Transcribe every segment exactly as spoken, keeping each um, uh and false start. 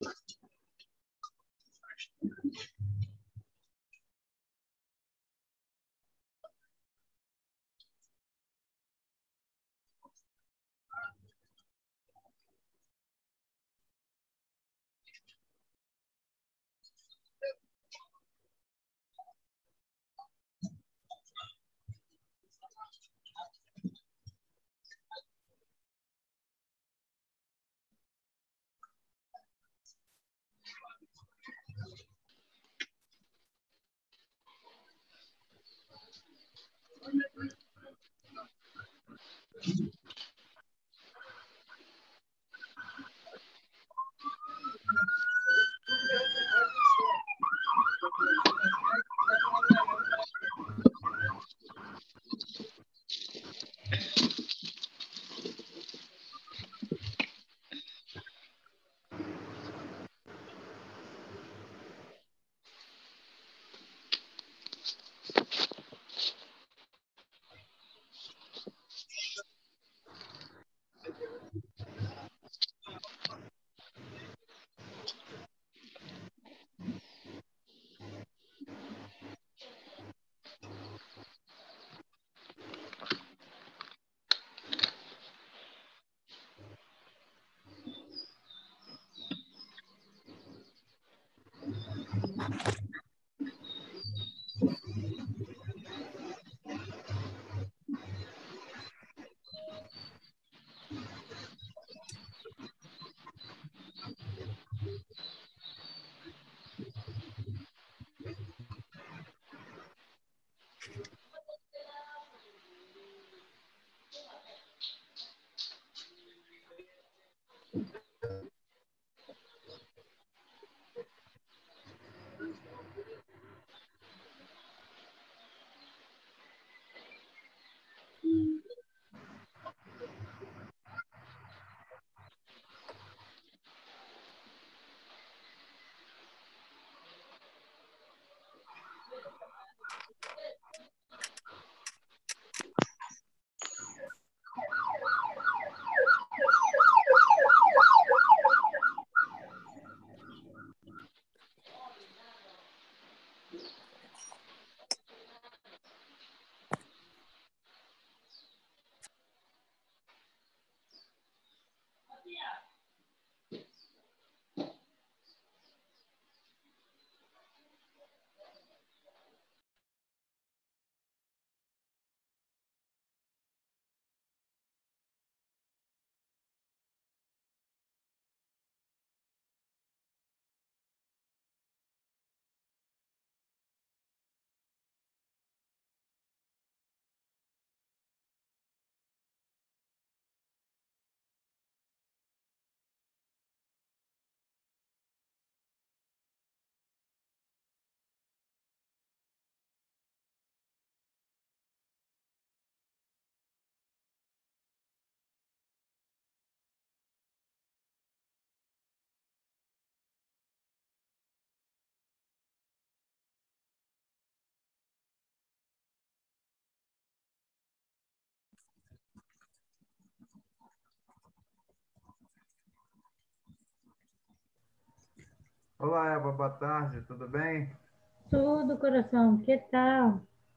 Olá, Eva, boa tarde, tudo bem? Tudo, coração, que tal?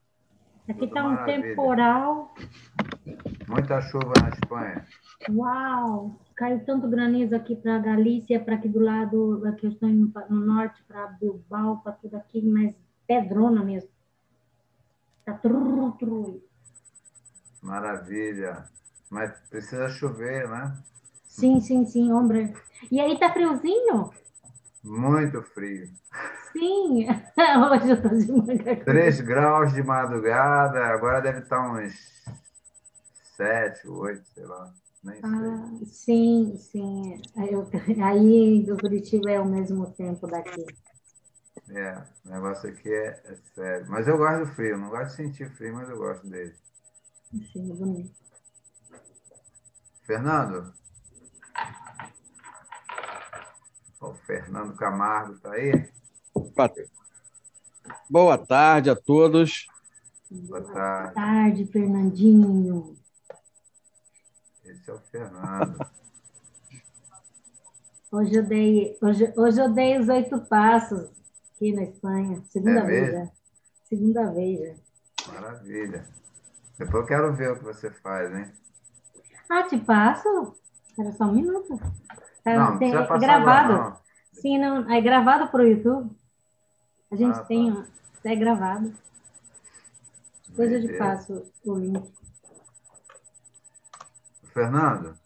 Aqui Tudo tá um maravilha. temporal. Muita chuva na Espanha. Uau! Caiu tanto granizo aqui para Galícia, para aqui do lado, aqui eu estou indo pra- no norte, para Bilbao, para tudo aqui, mas pedrona mesmo. Tá tru, tru. Maravilha. Mas precisa chover, né? Sim, sim, sim, hombre. E aí tá friozinho? Muito frio. Sim, hoje eu tô de manga Três curta. graus de madrugada, agora deve estar uns sete, oito, sei lá, nem sei. Ah, sim, sim. Aí, eu- aí do Curitiba é o mesmo tempo daqui. É, o negócio aqui é, é sério. Mas eu gosto do frio, não gosto de sentir frio, mas eu gosto dele. Sim, é bonito. Fernando? O Fernando Camargo está aí? Boa boa tarde a todos. Boa Boa tarde. tarde, Fernandinho. Esse é o Fernando. Hoje eu dei, hoje, hoje eu dei os oito passos aqui na Espanha. Segunda É vez mesmo? já. Segunda vez já. Maravilha. Depois eu quero ver o que você faz, hein? Ah, te passo? Era só um minuto. Não, Tá, não precisa tem- é passar agora, gravado. não. Sim, não, é gravado para o YouTube. A gente Ah, tem, tá. ó, é gravado. Depois eu te Beleza. passo o link. Fernando,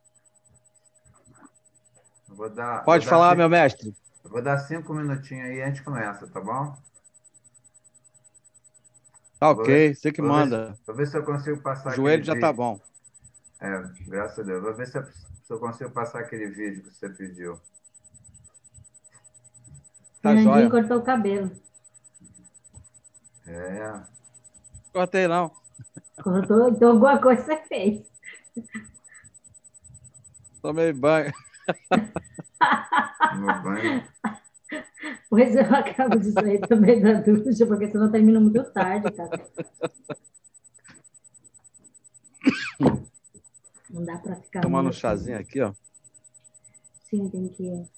eu vou dar, vou Pode dar, falar, ci- meu mestre. eu vou dar cinco minutinhos aí e a gente começa, tá bom? Tá Eu vou ver, ok, você que vou ver, se- manda. vou ver se eu consigo O passar aquele joelho já tá vídeo. bom. É, graças a Deus. Vou ver se eu, se eu consigo passar aquele vídeo que você pediu. Tá Fernandinho jóia. cortou o cabelo. É, Cortei não. Cortou, então alguma coisa você fez. Tomei banho. no banho. Pois eu acabo de sair também da ducha, porque senão termina muito tarde, cara. Não dá para ficar Tomando um meio chazinho assim. aqui, ó. Sim, tem que.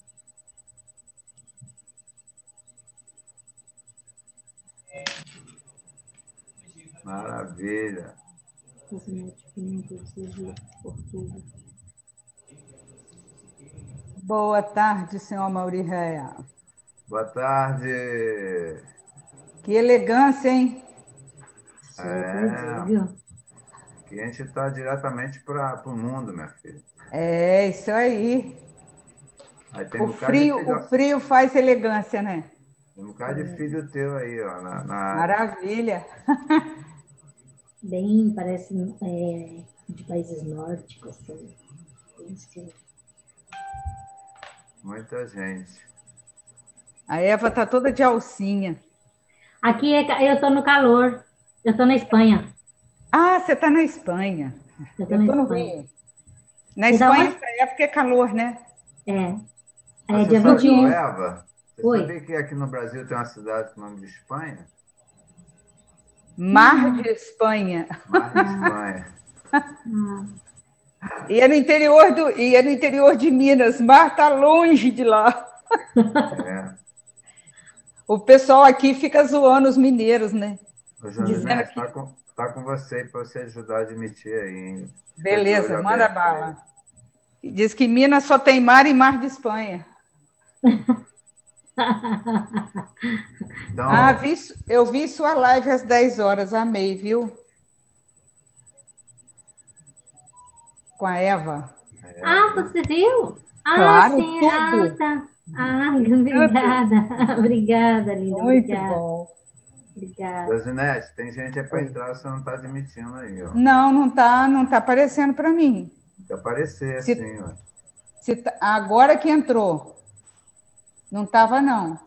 Maravilha. Boa tarde, senhor Mauri Réa. Boa tarde. Que elegância, hein? É, que a gente está diretamente para o mundo, minha filha. É, isso aí. Aí tem O um bocado de frio, o filho, frio faz elegância, né? tem um bocado de filho teu aí, ó, na, na área. Maravilha. Bem, parece é, de países nórdicos, assim. Bem estilo. Muita gente. A Eva tá toda de alcinha. Aqui é ca- eu tô no calor. Eu tô na Espanha. Ah, você tá na Espanha. Eu tô Eu na tô no Espanha. Rio. Na Você tá Espanha, onde? essa época é calor, né? É. Mas É você dia sabe, vinte e ô, um. Eva, você Oi. sabia que aqui no Brasil tem uma cidade com o nome de Espanha? Mar de Espanha. Mar de Espanha. E é no interior do, e é no interior de Minas. Mar tá longe de lá. É. O pessoal aqui fica zoando os mineiros, né? Ô, Dizendo Josinete, que tá com, tá com você para você ajudar a admitir aí, hein? Fica de beleza, olho manda aberto aí. bala. Diz que Minas só tem mar e mar de Espanha. Ah, Então, vi, eu vi sua live às dez horas, amei, viu? Com a Eva. é, Ah, eu- você viu? Ah, Claro, sim. Ah, tudo. tá. Ah, Tudo. obrigada. Obrigada, linda. Muito Obrigada. bom. Obrigada. Josinete, tem gente aí para Oi. entrar, você não está admitindo aí, ó. Não, não tá, não tá aparecendo para mim. Tem que aparecer Se, assim, ó. se tá- agora que entrou. Não estava, não.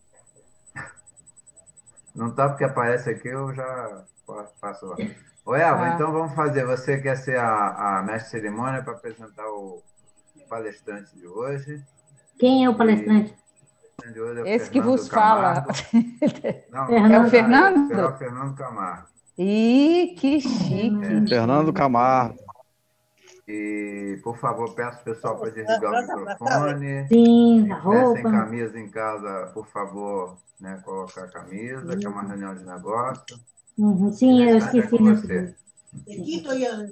Não tá porque aparece aqui, eu já passo lá. Ô, Eva, Ah, então vamos fazer. Você quer ser a, a mestre de cerimônia para apresentar o palestrante de hoje? Quem é o E palestrante? o de hoje é o esse que Fernando vos fala. Camargo. Não, na É o Fernando. verdade, será o Fernando? Fernando Camargo. Ih, que chique. Fernando Camargo. E, por favor, peço o pessoal para desligar o microfone. Sim, a Quem tiver sem roupa. camisa em casa, por favor, né, colocar a camisa, que é uma reunião de negócio. Uhum. E o Sim, eu restante é esqueci com meu você. segundo.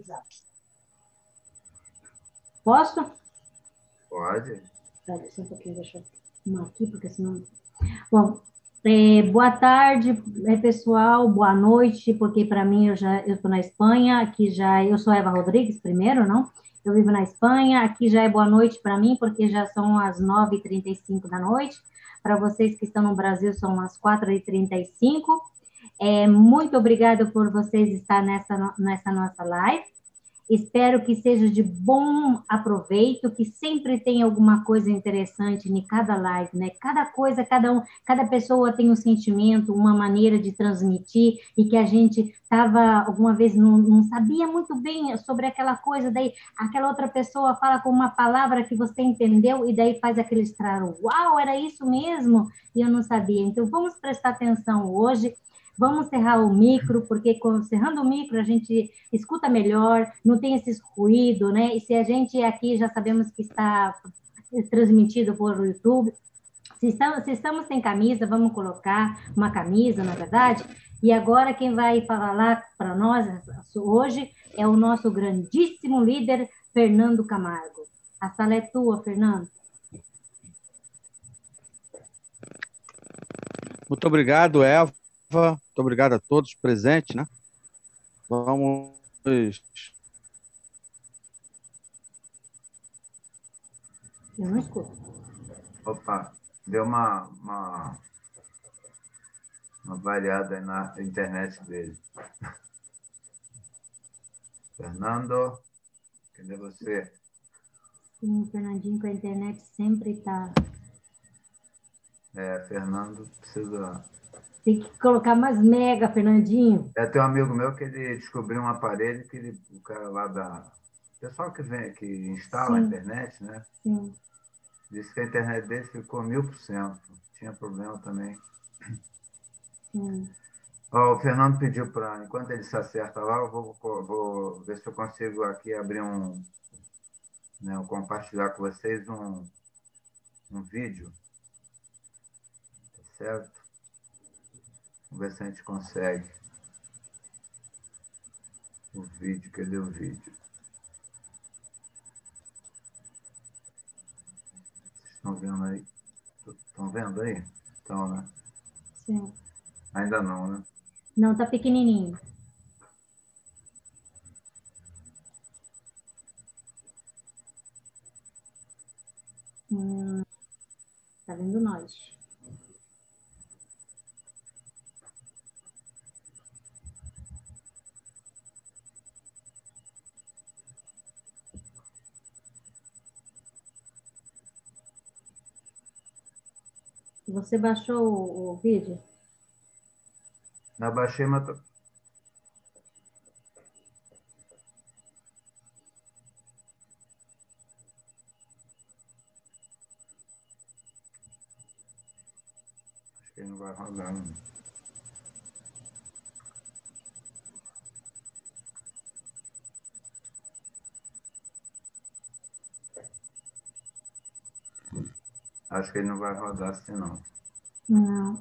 Posso? Pode? Pera, só um pouquinho, deixa eu arrumar aqui, porque senão... Bom, é, boa tarde, é, pessoal, boa noite, porque para mim eu já eu estou na Espanha, aqui já eu sou Eva Rodrigues, primeiro, não? Eu vivo na Espanha, aqui já é boa noite para mim, porque já são as nove e trinta e cinco da noite. Para vocês que estão no Brasil, são as quatro e trinta e cinco. É, muito obrigada por vocês estar nessa, nessa nossa live. Espero que seja de bom aproveito, que sempre tenha alguma coisa interessante em cada live, né? Cada coisa, cada um, cada pessoa tem um sentimento, uma maneira de transmitir, e que a gente estava, alguma vez, não, não sabia muito bem sobre aquela coisa, daí aquela outra pessoa fala com uma palavra que você entendeu, e daí faz aquele estralo, uau, era isso mesmo? E eu não sabia. Então, vamos prestar atenção hoje. Vamos cerrar o micro, porque cerrando o micro a gente escuta melhor, não tem esse ruído, né? E se a gente aqui já sabemos que está transmitido por YouTube. Se estamos, se estamos sem camisa, vamos colocar uma camisa, na verdade. E agora quem vai falar para nós hoje é o nosso grandíssimo líder, Fernando Camargo. A sala é tua, Fernando. Muito obrigado, Eva. Muito obrigado a todos presentes, né? Vamos. Eu não escuto. Opa, deu uma, uma, uma variada aí na internet dele. Fernando, cadê você? Sim, o Fernandinho com a internet sempre está... É, Fernando precisa... Tem que colocar mais mega, Fernandinho. É, tem um amigo meu que ele descobriu um aparelho que ele, o cara lá da... O pessoal que vem, que instala Sim. a internet, né? Sim. Disse que a internet dele ficou mil por cento. Tinha problema também. Sim. Ó, o Fernando pediu para, enquanto ele se acerta lá, eu vou, vou ver se eu consigo aqui abrir um, né, compartilhar com vocês um, um vídeo. Tá certo? Vamos ver se a gente consegue. O vídeo, cadê o vídeo? Vocês estão vendo aí? Estão vendo aí? Estão, né? Sim. Ainda não, né? Não, tá pequenininho. Hum, tá vendo nós. Você baixou o, o vídeo? Eu baixei, mas... tô- Acho que ele não vai rodar, não. Acho que ele não vai rodar assim, não. Não.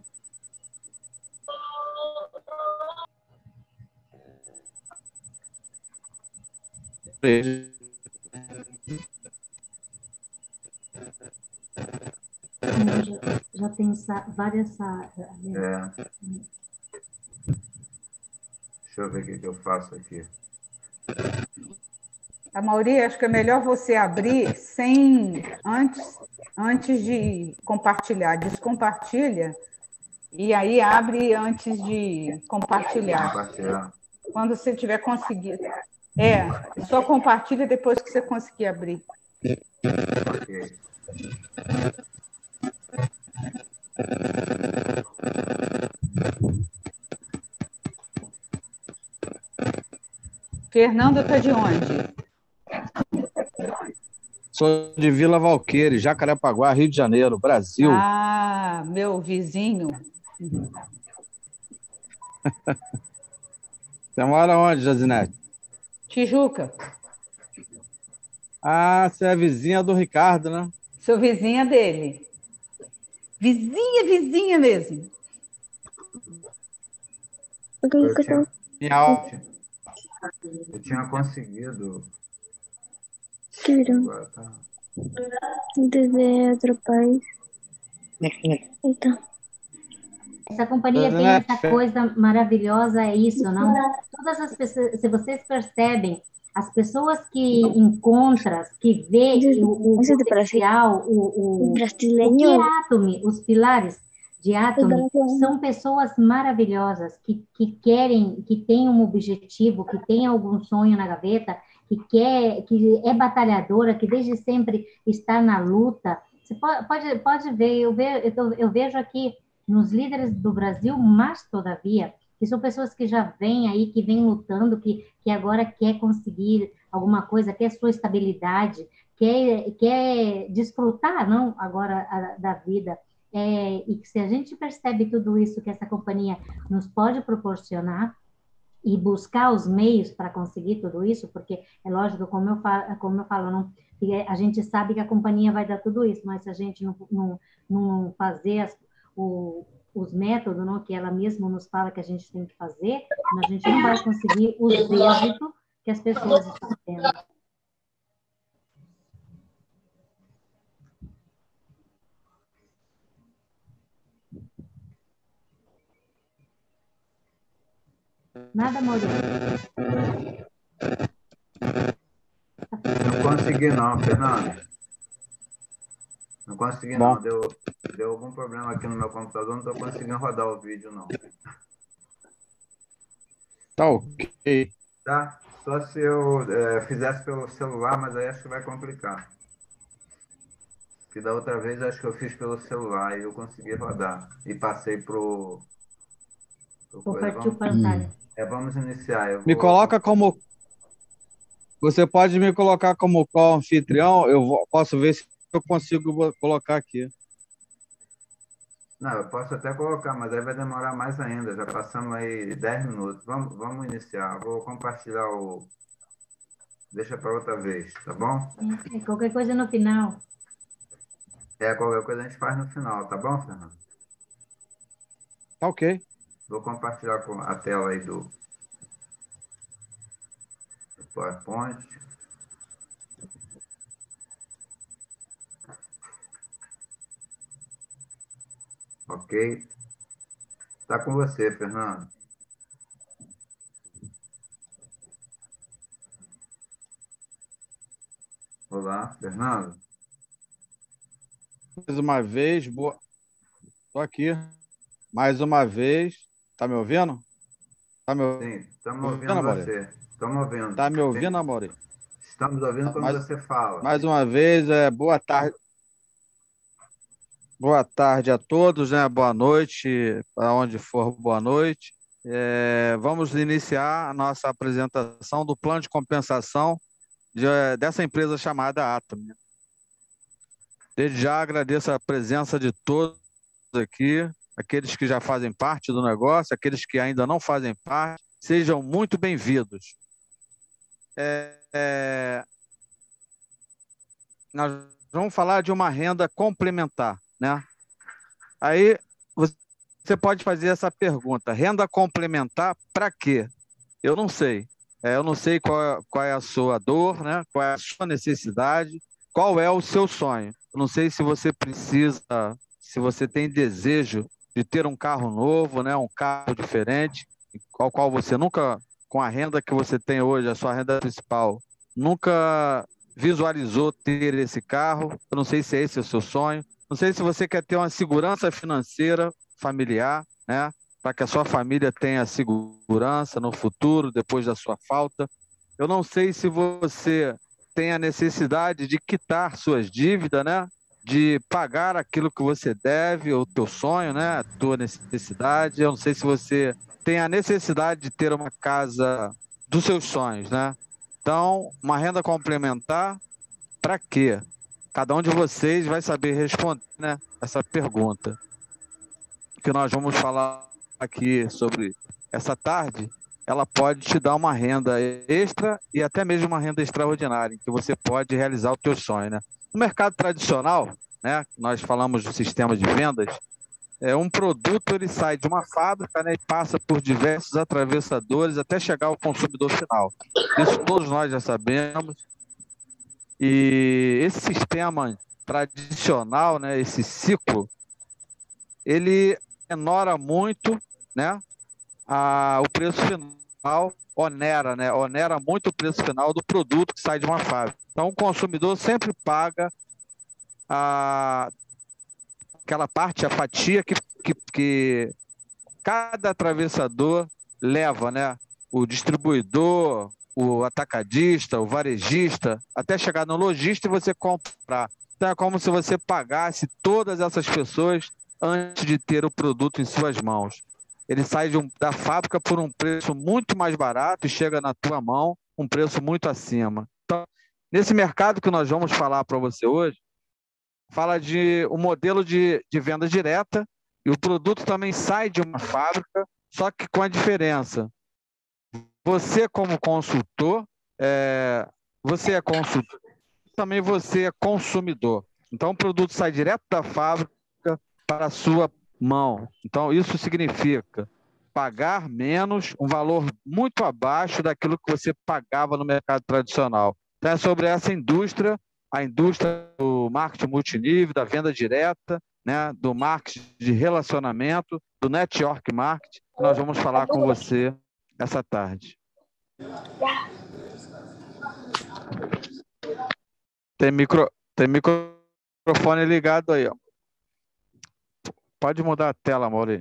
Não, já, já tem sa- várias salas. É. Deixa eu ver o que, que eu faço aqui. A Mauri, acho que é melhor você abrir sem antes, antes de compartilhar. Descompartilha e aí abre antes de compartilhar. Compartilhar. Quando você tiver conseguido. É, só compartilha depois que você conseguir abrir. Ok. Fernando está de onde? Sou de Vila Valqueire, Jacarepaguá, Rio de Janeiro, Brasil. Ah, meu vizinho. Você mora onde, Jazinete? Tijuca. Ah, você é vizinha do Ricardo, né? Sou vizinha dele. Vizinha, vizinha mesmo. Eu tinha, Minha eu tinha, eu tinha conseguido. Agora tá. Desde outro país. Então. Essa companhia tem Jazinete, essa coisa maravilhosa, é isso, não? Todas as pessoas, se vocês percebem, as pessoas que encontras, que vê o, o Isso é de Brasil. potencial, o, o, o que Brasileiro. é Atomy, os pilares de Atomy, são pessoas maravilhosas que, que querem, que têm um objetivo, que têm algum sonho na gaveta, que quer, que é batalhadora, que desde sempre está na luta. Você pode, pode, pode ver, eu, ve, eu, eu vejo aqui nos líderes do Brasil, mas todavia, que são pessoas que já vêm aí, que vêm lutando, que, que agora quer conseguir alguma coisa, quer sua estabilidade, quer, quer desfrutar, não, agora a, da vida. É, e que se a gente percebe tudo isso que essa companhia nos pode proporcionar, e buscar os meios para conseguir tudo isso, porque é lógico, como eu falo, como eu falo não, a gente sabe que a companhia vai dar tudo isso, mas se a gente não, não, não fazer as, o, os métodos, não, que ela mesma nos fala que a gente tem que fazer, a gente não vai conseguir os êxitos que as pessoas estão tendo. Nada, Maurício. Não consegui não, Fernando. Não consegui Bom. não. Deu, deu algum problema aqui no meu computador, não estou conseguindo rodar o vídeo, não. Tá ok. Tá? Só se eu é, fizesse pelo celular, mas aí acho que vai complicar. Porque da outra vez acho que eu fiz pelo celular e eu consegui rodar. E passei pro... pro Vou coisa. partir Vamos, para a Natália. é, vamos iniciar. Eu Me vou... coloca como... Você pode me colocar como co-anfitrião? Eu vou- posso ver se eu consigo bo- colocar aqui. Não, eu posso até colocar, mas aí vai demorar mais ainda. Já passamos aí dez minutos. Vamos, vamos iniciar. Vou compartilhar o... Deixa para outra vez, tá bom? É, qualquer coisa no final. É, qualquer coisa a gente faz no final, tá bom, Fernando? Tá ok. Vou compartilhar com a tela aí do, do PowerPoint. Ok? Está com você, Fernando. Olá, Fernando. Mais uma vez, boa. Tô aqui. Mais uma vez. Tá me ouvindo? Tá me Sim, estamos ouvindo, ouvindo Amaury? você. Estamos ouvindo. Tá me ouvindo, Sim, Amaury? estamos ouvindo quando Mais, você fala. mais uma vez, é, boa tarde. Boa tarde a todos, né? Boa noite, para onde for, boa noite. É, vamos iniciar a nossa apresentação do plano de compensação de, dessa empresa chamada Atom. Desde já agradeço a presença de todos aqui, aqueles que já fazem parte do negócio, aqueles que ainda não fazem parte, sejam muito bem-vindos. É, é, nós vamos falar de uma renda complementar, né? Aí você pode fazer essa pergunta: renda complementar para quê? Eu não sei. É, eu não sei qual é, qual é a sua dor, né? Qual é a sua necessidade, qual é o seu sonho. Eu não sei se você precisa, se você tem desejo de ter um carro novo, né? Um carro diferente, ao qual você nunca, com a renda que você tem hoje, a sua renda principal, nunca visualizou ter esse carro. Eu não sei se é esse o seu sonho. Não sei se você quer ter uma segurança financeira familiar, né? Para que a sua família tenha segurança no futuro, depois da sua falta. Eu não sei se você tem a necessidade de quitar suas dívidas, né? De pagar aquilo que você deve, o teu sonho, né? A tua necessidade. Eu não sei se você tem a necessidade de ter uma casa dos seus sonhos, né? Então, uma renda complementar, para quê? Cada um de vocês vai saber responder, né, essa pergunta que nós vamos falar aqui sobre essa tarde. Ela pode te dar uma renda extra e até mesmo uma renda extraordinária, em que você pode realizar o teu sonho, né? No mercado tradicional, né, nós falamos do sistema de vendas, é um produto, ele sai de uma fábrica, né, e passa por diversos atravessadores até chegar ao consumidor final. Isso todos nós já sabemos. E esse sistema tradicional, né, esse ciclo, ele onera muito, né, a, o preço final, onera, né, onera muito o preço final do produto que sai de uma fábrica. Então, o consumidor sempre paga a, aquela parte, a fatia que, que, que cada atravessador leva, né, o distribuidor, o atacadista, o varejista, até chegar no lojista e você comprar. Então é como se você pagasse todas essas pessoas antes de ter o produto em suas mãos. Ele sai de um, da fábrica por um preço muito mais barato e chega na tua mão um preço muito acima. Então, nesse mercado que nós vamos falar para você hoje, fala de um modelo de, de venda direta, e o produto também sai de uma fábrica, só que com a diferença: você como consultor, é, você é consultor, também você é consumidor. Então, o produto sai direto da fábrica para a sua mão. Então, isso significa pagar menos, um valor muito abaixo daquilo que você pagava no mercado tradicional. Então, é sobre essa indústria, a indústria do marketing multinível, da venda direta, né, do marketing de relacionamento, do network marketing, que nós vamos falar com você essa tarde. Tem, micro, tem microfone ligado aí, ó. Pode mudar a tela, Mauri.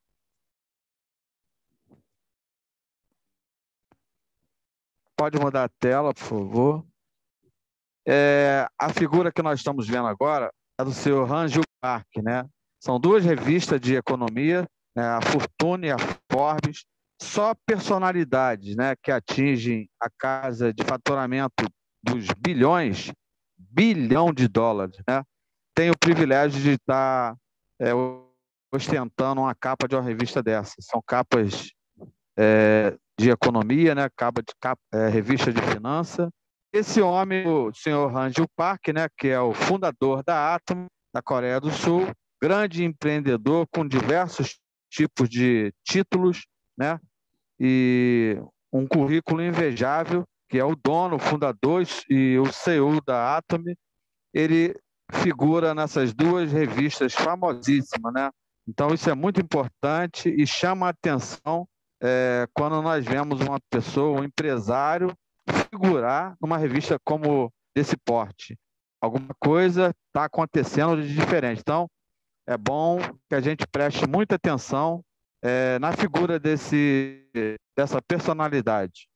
Pode mudar a tela, por favor. É, a figura que nós estamos vendo agora é do senhor Ranjil Park, né? São duas revistas de economia, né, a Fortune e a Forbes, só personalidades, né, que atingem a casa de faturamento dos bilhões, bilhão de dólares, né? Tem o privilégio de estar é, ostentando uma capa de uma revista dessa. São capas é, de economia, né? Capa de capa, é, revista de finança. Esse homem, o senhor Ranjil Park, né, que é o fundador da Atom, da Coreia do Sul, grande empreendedor com diversos tipos de títulos, né, e um currículo invejável, que é o dono, o fundador e o C E O da Atom. Ele figura nessas duas revistas famosíssimas, né? Então, isso é muito importante e chama a atenção é, quando nós vemos uma pessoa, um empresário, figurar numa revista como desse porte. Alguma coisa está acontecendo de diferente. Então, é bom que a gente preste muita atenção é, na figura desse, dessa personalidade.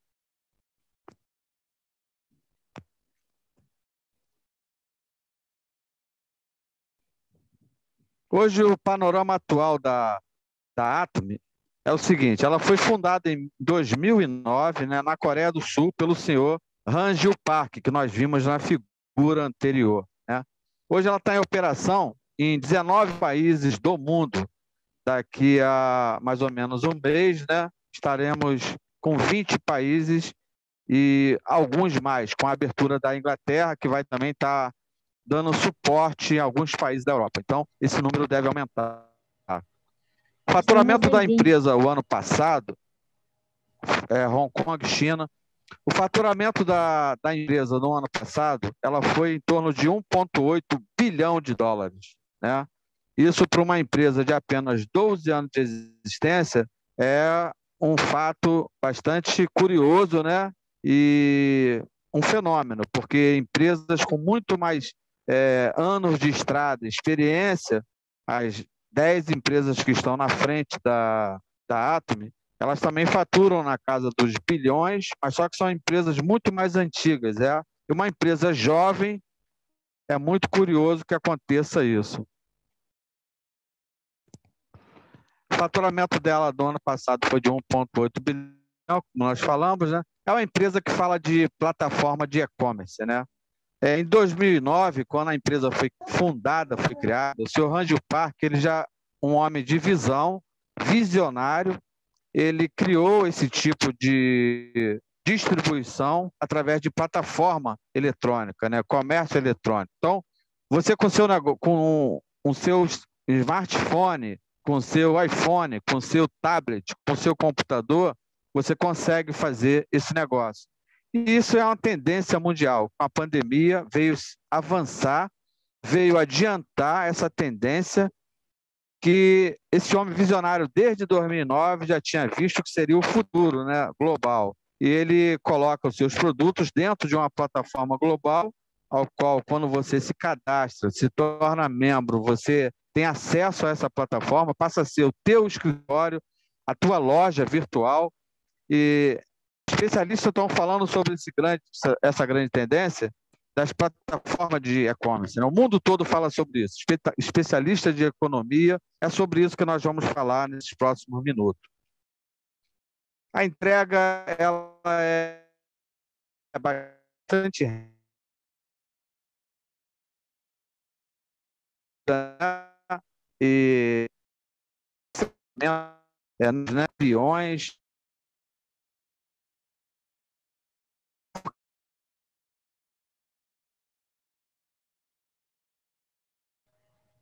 Hoje, o panorama atual da, da Atom é o seguinte: ela foi fundada em dois mil e nove, né, na Coreia do Sul, pelo senhor Ranjil Park, que nós vimos na figura anterior, né? Hoje ela está em operação em dezenove países do mundo. Daqui a mais ou menos um mês, né, estaremos com vinte países e alguns mais, com a abertura da Inglaterra, que vai também estar dando suporte em alguns países da Europa. Então, esse número deve aumentar. O faturamento da empresa o ano passado, é, Hong Kong, China, o faturamento da, da empresa no ano passado, ela foi em torno de um vírgula oito bilhão de dólares, né? Isso para uma empresa de apenas doze anos de existência é um fato bastante curioso, né? E um fenômeno, porque empresas com muito mais é, anos de estrada, experiência, as dez empresas que estão na frente da, da Atom, elas também faturam na casa dos bilhões, mas só que são empresas muito mais antigas. É uma empresa jovem, é muito curioso que aconteça isso. O faturamento dela do ano passado foi de um vírgula oito bilhão, como nós falamos, né? É uma empresa que fala de plataforma de e-commerce, né? É, em dois mil e nove, quando a empresa foi fundada, foi criada, o senhor Ranjil Park, ele já um homem de visão, visionário, ele criou esse tipo de distribuição através de plataforma eletrônica, né? Comércio eletrônico. Então, você com seu com o seu smartphone, com o seu iPhone, com o seu tablet, com o seu computador, você consegue fazer esse negócio. E isso é uma tendência mundial. A pandemia veio avançar, veio adiantar essa tendência que esse homem visionário, desde dois mil e nove, já tinha visto que seria o futuro, né, global. E ele coloca os seus produtos dentro de uma plataforma global, ao qual, quando você se cadastra, se torna membro, você tem acesso a essa plataforma, passa a ser o teu escritório, a tua loja virtual. E especialistas estão falando sobre esse grande, essa grande tendência das plataformas de e-commerce, né? O mundo todo fala sobre isso. Espe especialistas de economia, é sobre isso que nós vamos falar nesses próximos minutos. A entrega ela é bastante e é, né, aviões,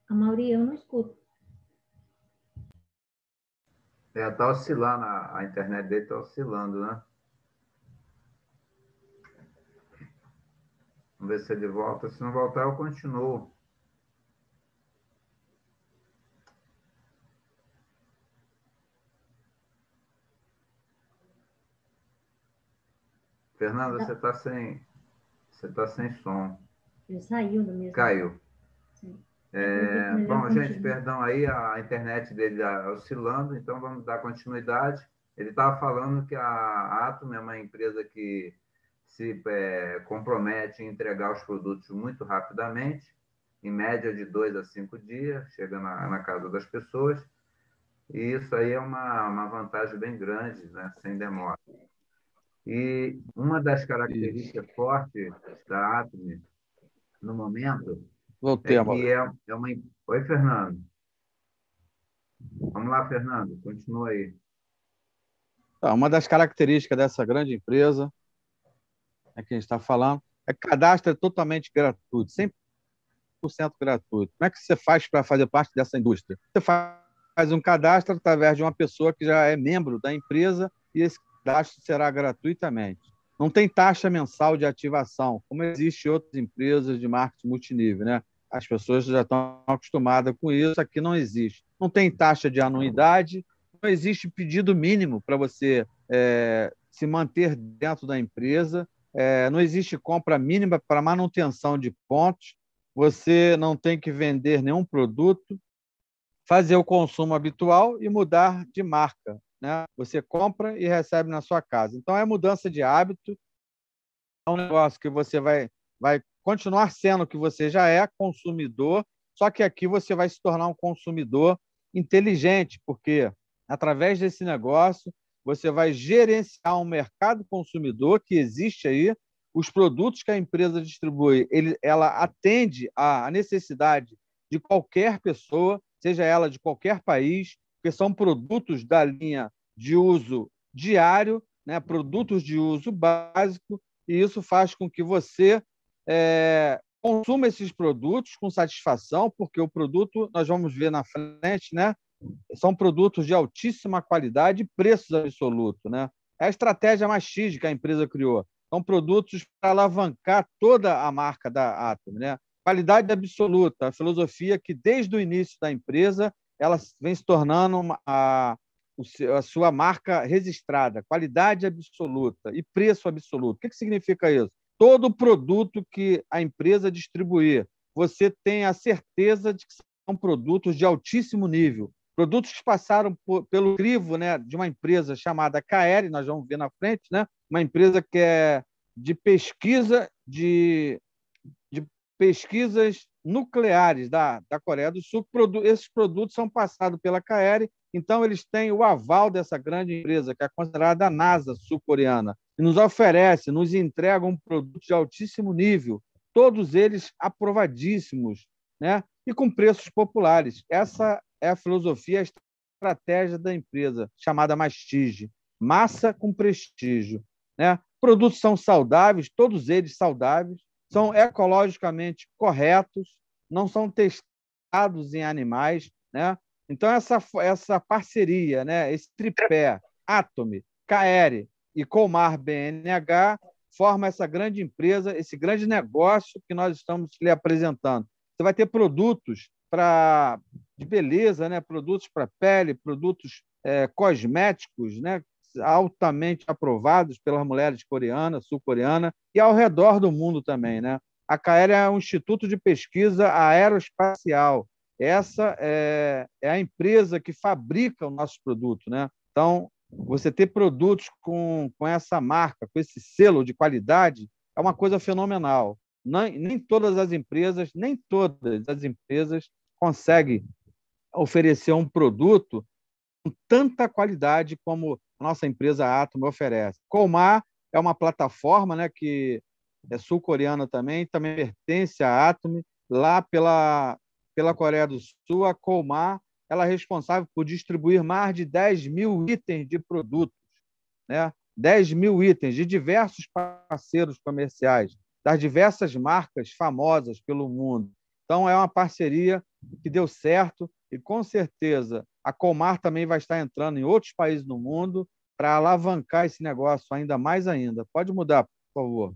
A Mauri, eu não escuto. É, tá oscilando, a, a internet dele está oscilando, né? Vamos ver se ele volta. Se não voltar, eu continuo. Fernanda, você está sem, você tá sem som. Ele saiu do mesmo. Caiu. Sim. É, bom, continuar. gente, perdão aí, a internet dele está oscilando, então vamos dar continuidade. Ele estava falando que a Atom é uma empresa que se é, compromete em entregar os produtos muito rapidamente, em média de dois a cinco dias, chega na, na casa das pessoas, e isso aí é uma, uma vantagem bem grande, né, sem demora. E uma das características Isso. fortes da Atom, no momento, Voltei, é amor. que é, é uma... Oi, Fernando. Vamos lá, Fernando, continua aí. Tá, uma das características dessa grande empresa, é que a gente está falando, é que o cadastro é totalmente gratuito, cem por cento gratuito. Como é que você faz para fazer parte dessa indústria? Você faz um cadastro através de uma pessoa que já é membro da empresa e esse cadastro será gratuitamente. Não tem taxa mensal de ativação, como existe em outras empresas de marketing multinível, né? As pessoas já estão acostumadas com isso, aqui não existe. Não tem taxa de anuidade, não existe pedido mínimo para você é, se manter dentro da empresa, é, não existe compra mínima para manutenção de pontos, você não tem que vender nenhum produto, fazer o consumo habitual e mudar de marca, né? Você compra e recebe na sua casa. Então, é mudança de hábito, é um negócio que você vai, vai continuar sendo o que você já é, consumidor, só que aqui você vai se tornar um consumidor inteligente, porque através desse negócio você vai gerenciar um mercado consumidor que existe aí, os produtos que a empresa distribui, ele, ela atende à necessidade de qualquer pessoa, seja ela de qualquer país, porque são produtos da linha de uso diário, né, produtos de uso básico, e isso faz com que você é, consuma esses produtos com satisfação, porque o produto, nós vamos ver na frente, né, são produtos de altíssima qualidade e preços absolutos, né? É a estratégia mais X que a empresa criou. São produtos para alavancar toda a marca da Atom, né? Qualidade absoluta, a filosofia que desde o início da empresa ela vem se tornando uma, a, a sua marca registrada, qualidade absoluta e preço absoluto. O que, que significa isso? Todo produto que a empresa distribuir, você tem a certeza de que são produtos de altíssimo nível, produtos que passaram por, pelo crivo, né, de uma empresa chamada K L, nós vamos ver na frente, né, uma empresa que é de pesquisa de, de pesquisas nucleares da, da Coreia do Sul. Esses produtos são passados pela K L, então eles têm o aval dessa grande empresa, que é considerada a NASA sul-coreana, e nos oferece, nos entrega um produto de altíssimo nível, todos eles aprovadíssimos, né, e com preços populares. Essa é a filosofia, a estratégia da empresa, chamada Mastige. Massa com prestígio, né? Produtos são saudáveis, todos eles saudáveis, são ecologicamente corretos, não são testados em animais, né? Então, essa, essa parceria, né? Esse tripé, Atom, K L e Colmar B N H, forma essa grande empresa, esse grande negócio que nós estamos lhe apresentando. Você vai ter produtos para de beleza, né? Produtos para pele, produtos é, cosméticos, né? Altamente aprovados pelas mulheres coreanas, sul-coreanas e ao redor do mundo também, né? A K L é um instituto de pesquisa aeroespacial. Essa é, é a empresa que fabrica o nosso produto, né? Então, você ter produtos com, com essa marca, com esse selo de qualidade, é uma coisa fenomenal. Nem, nem todas as empresas, nem todas as empresas conseguem oferecer um produto com tanta qualidade como a nossa empresa Atom oferece. Colmar é uma plataforma, né, que é sul-coreana também, também pertence à Atom, lá pela, pela Coreia do Sul. A Colmar ela é responsável por distribuir mais de dez mil itens de produtos, né? dez mil itens de diversos parceiros comerciais, das diversas marcas famosas pelo mundo. Então, é uma parceria que deu certo e, com certeza, a Comar também vai estar entrando em outros países do mundo para alavancar esse negócio ainda mais ainda. Pode mudar, por favor.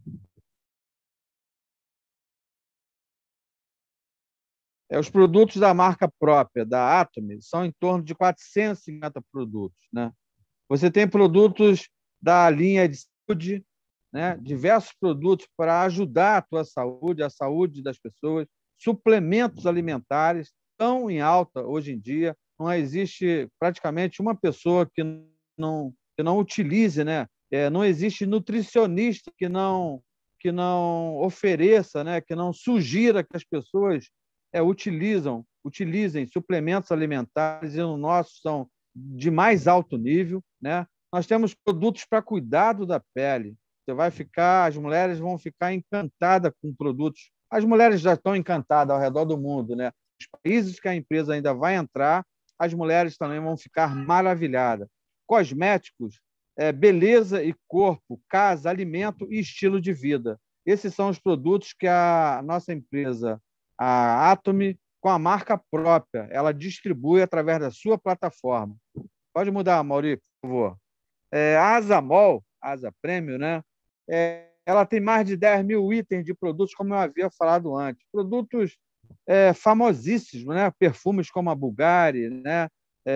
É, os produtos da marca própria, da Atomy, são em torno de quatrocentos e cinquenta produtos, né? Você tem produtos da linha de saúde, né? Diversos produtos para ajudar a tua saúde, a saúde das pessoas, suplementos alimentares estão em alta hoje em dia. Não existe praticamente uma pessoa que não, que não utilize, né? É, não existe nutricionista que não, que não ofereça, né? Que não sugira que as pessoas é, utilizam, utilizem suplementos alimentares, e no nosso são de mais alto nível, né? Nós temos produtos para cuidado da pele. Você vai ficar, as mulheres vão ficar encantadas com produtos. As mulheres já estão encantadas ao redor do mundo, né? Os países que a empresa ainda vai entrar, as mulheres também vão ficar maravilhadas. Cosméticos, é, beleza e corpo, casa, alimento e estilo de vida. Esses são os produtos que a nossa empresa, a Atomy, com a marca própria, ela distribui através da sua plataforma. Pode mudar, Maurício, por favor. É, a Asamol, Asa Premium, né? É, ela tem mais de dez mil itens de produtos, como eu havia falado antes. Produtos é, famosíssimos, né? Perfumes como a Bulgari, né?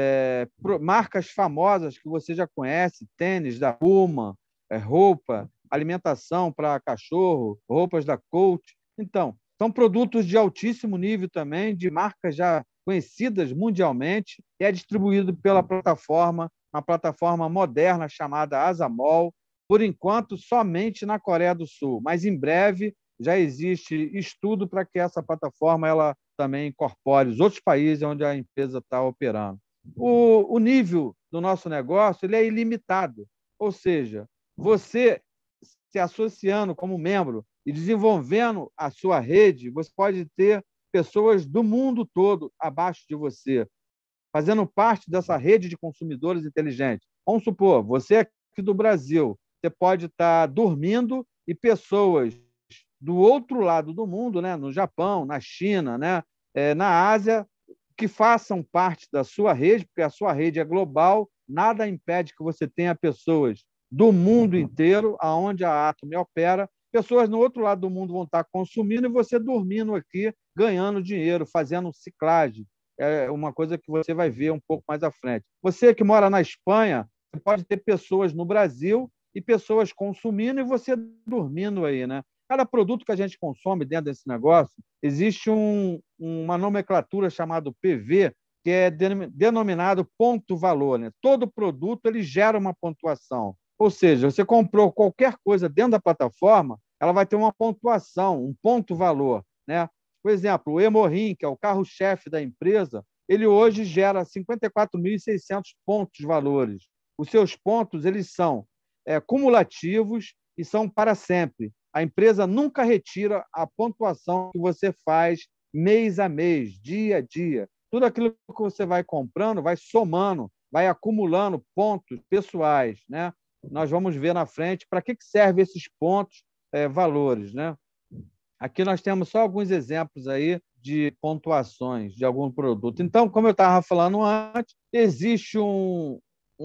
É, marcas famosas que você já conhece, tênis da Puma, é, roupa, alimentação para cachorro, roupas da Coach. Então, são produtos de altíssimo nível também, de marcas já conhecidas mundialmente, e é distribuído pela plataforma, uma plataforma moderna chamada Asamol, por enquanto somente na Coreia do Sul, mas em breve já existe estudo para que essa plataforma ela também incorpore os outros países onde a empresa está operando. O, o nível do nosso negócio ele é ilimitado, ou seja, você se associando como membro e desenvolvendo a sua rede, você pode ter pessoas do mundo todo abaixo de você, fazendo parte dessa rede de consumidores inteligentes. Vamos supor, você é aqui do Brasil, você pode estar dormindo e pessoas do outro lado do mundo, né, no Japão, na China, né, é, na Ásia, que façam parte da sua rede, porque a sua rede é global, nada impede que você tenha pessoas do mundo inteiro, aonde a Atomy opera, pessoas no outro lado do mundo vão estar consumindo e você dormindo aqui, ganhando dinheiro, fazendo ciclagem. É uma coisa que você vai ver um pouco mais à frente. Você que mora na Espanha, você pode ter pessoas no Brasil e pessoas consumindo e você dormindo aí, né? Cada produto que a gente consome dentro desse negócio, existe um, uma nomenclatura chamada P V, que é denominado ponto-valor, né? Todo produto ele gera uma pontuação. Ou seja, você comprou qualquer coisa dentro da plataforma, ela vai ter uma pontuação, um ponto-valor, né? Por exemplo, o Hemorim, que é o carro-chefe da empresa, ele hoje gera cinquenta e quatro mil e seiscentos pontos valores. Os seus pontos eles são é, cumulativos e são para sempre. A empresa nunca retira a pontuação que você faz mês a mês, dia a dia. Tudo aquilo que você vai comprando vai somando, vai acumulando pontos pessoais, né? Nós vamos ver na frente para que servem esses pontos, é, valores, né? Aqui nós temos só alguns exemplos aí de pontuações de algum produto. Então, como eu estava falando antes, existe um,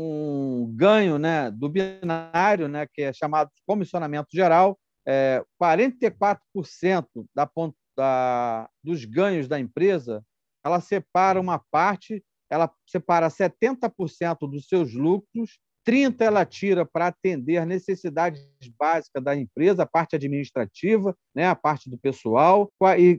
um ganho, né, do binário, né, que é chamado de comissionamento geral. É, quarenta e quatro por cento da, da, dos ganhos da empresa, ela separa uma parte, ela separa setenta por cento dos seus lucros, trinta por cento ela tira para atender necessidades básicas da empresa, a parte administrativa, né, a parte do pessoal, e,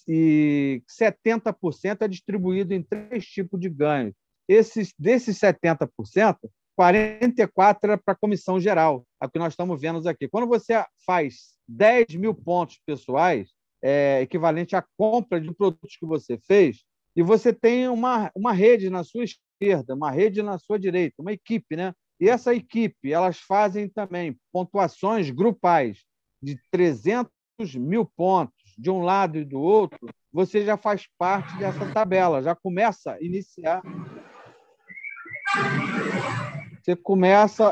e setenta por cento é distribuído em três tipos de ganhos. Esses, desses setenta por cento, quarenta e quatro por cento era para a comissão geral, é o que nós estamos vendo aqui. Quando você faz dez mil pontos pessoais, é, equivalente à compra de produtos que você fez, e você tem uma, uma rede na sua esquerda, uma rede na sua direita, uma equipe, né? E essa equipe, elas fazem também pontuações grupais de trezentos mil pontos de um lado e do outro, você já faz parte dessa tabela, já começa a iniciar. Você começa...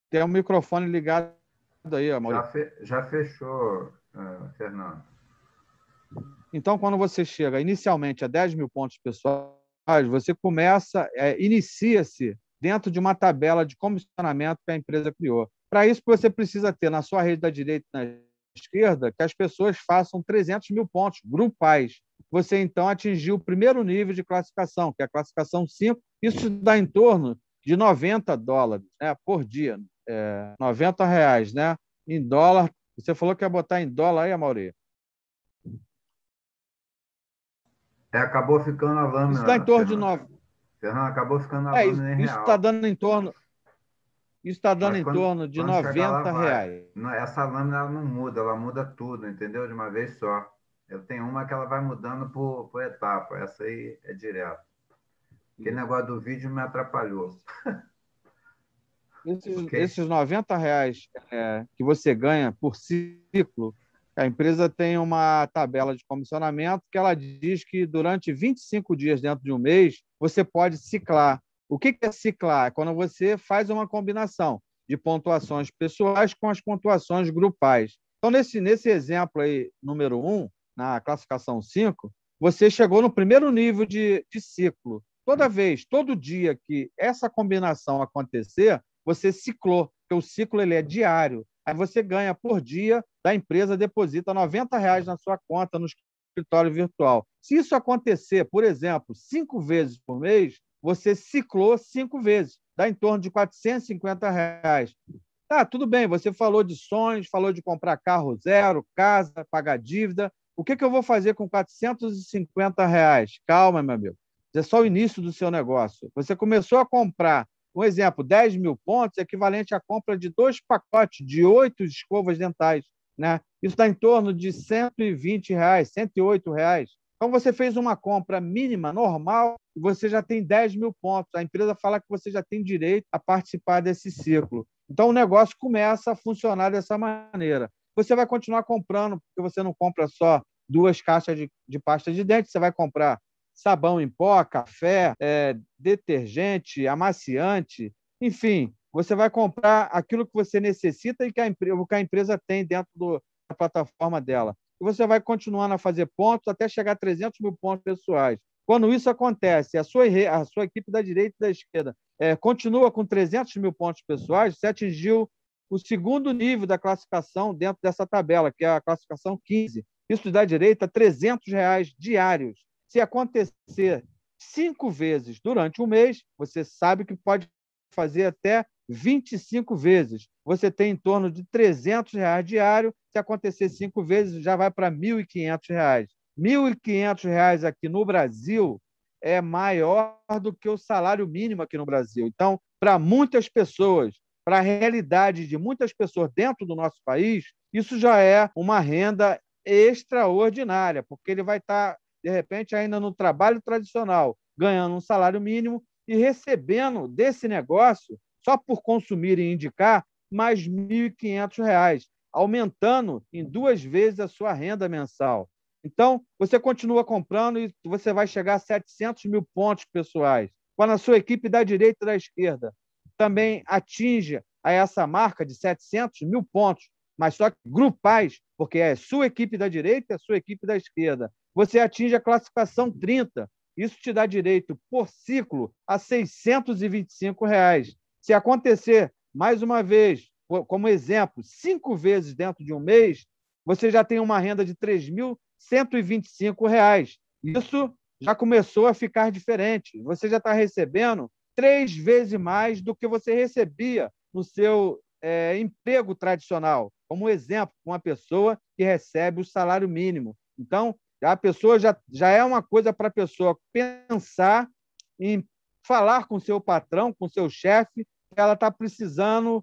tem um microfone ligado aí, Já, Maurício. fe, já fechou, uh, Fernando. Então, quando você chega inicialmente a dez mil pontos pessoais, você começa, é, inicia-se dentro de uma tabela de comissionamento que a empresa criou. Para isso, você precisa ter na sua rede da direita e na esquerda que as pessoas façam trezentos mil pontos grupais. Você, então, atingiu o primeiro nível de classificação, que é a classificação cinco. Isso dá em torno de noventa dólares, né, por dia, é, noventa reais, né, em dólar. Você falou que ia botar em dólar aí, Amaury? É, acabou ficando a lâmina. Isso dá em torno Fernando. de nove. Fernando, acabou ficando a É, lâmina em isso real. está dando em torno. Isso está dando Mas em quando, torno de quando chegar lá, noventa vai. reais. Não, essa lâmina ela não muda, ela muda tudo, entendeu? De uma vez só. Eu tenho uma que ela vai mudando por, por etapa. Essa aí é direto. Aquele negócio do vídeo me atrapalhou. Esses, Ok? esses noventa reais é, que você ganha por ciclo, a empresa tem uma tabela de comissionamento que ela diz que durante vinte e cinco dias dentro de um mês, você pode ciclar. O que é ciclar? É quando você faz uma combinação de pontuações pessoais com as pontuações grupais. Então, nesse, nesse exemplo aí, número um, na classificação cinco, você chegou no primeiro nível de, de ciclo. Toda vez, todo dia que essa combinação acontecer, você ciclou, porque o ciclo ele é diário. Aí você ganha por dia, da empresa deposita noventa reais na sua conta no escritório virtual. Se isso acontecer, por exemplo, cinco vezes por mês, você ciclou cinco vezes, dá em torno de quatrocentos e cinquenta reais. Tá, tudo bem, você falou de sonhos, falou de comprar carro zero, casa, pagar dívida. O que, que eu vou fazer com quatrocentos e cinquenta reais? Calma, meu amigo. Isso é só o início do seu negócio. Você começou a comprar, um exemplo, dez mil pontos, equivalente à compra de dois pacotes de oito escovas dentais, né? Isso dá em torno de cento e vinte reais, cento e oito reais. Então, você fez uma compra mínima, normal, e você já tem dez mil pontos. A empresa fala que você já tem direito a participar desse ciclo. Então, o negócio começa a funcionar dessa maneira. Você vai continuar comprando, porque você não compra só duas caixas de, de pasta de dente, você vai comprar sabão em pó, café, é, detergente, amaciante, enfim, você vai comprar aquilo que você necessita e que a, que a empresa tem dentro do, da plataforma dela. E você vai continuando a fazer pontos até chegar a trezentos mil pontos pessoais. Quando isso acontece, a sua, a sua equipe da direita e da esquerda é, continua com trezentos mil pontos pessoais, você atingiu o segundo nível da classificação dentro dessa tabela, que é a classificação quinze. Isso dá direito a trezentos reais diários. Se acontecer cinco vezes durante um mês, você sabe que pode fazer até vinte e cinco vezes. Você tem em torno de trezentos reais diário. Se acontecer cinco vezes, já vai para mil e quinhentos reais. mil e quinhentos reais aqui no Brasil é maior do que o salário mínimo aqui no Brasil. Então, para muitas pessoas, para a realidade de muitas pessoas dentro do nosso país, isso já é uma renda extraordinária, porque ele vai estar de repente, ainda no trabalho tradicional, ganhando um salário mínimo e recebendo desse negócio, só por consumir e indicar, mais mil e quinhentos reais, aumentando em duas vezes a sua renda mensal. Então, você continua comprando e você vai chegar a setecentos mil pontos pessoais. Quando a sua equipe da direita e da esquerda também atinge a essa marca de setecentos mil pontos, mas só grupais, porque é sua equipe da direita e a sua equipe da esquerda, você atinge a classificação trinta. Isso te dá direito, por ciclo, a seiscentos e vinte e cinco reais. Se acontecer, mais uma vez, como exemplo, cinco vezes dentro de um mês, você já tem uma renda de três mil cento e vinte e cinco reais. Isso já começou a ficar diferente. Você já está recebendo três vezes mais do que você recebia no seu é, emprego tradicional. Como exemplo, uma pessoa que recebe o salário mínimo. Então, a pessoa já, já é uma coisa para a pessoa pensar em falar com o seu patrão, com o seu chefe, que ela está precisando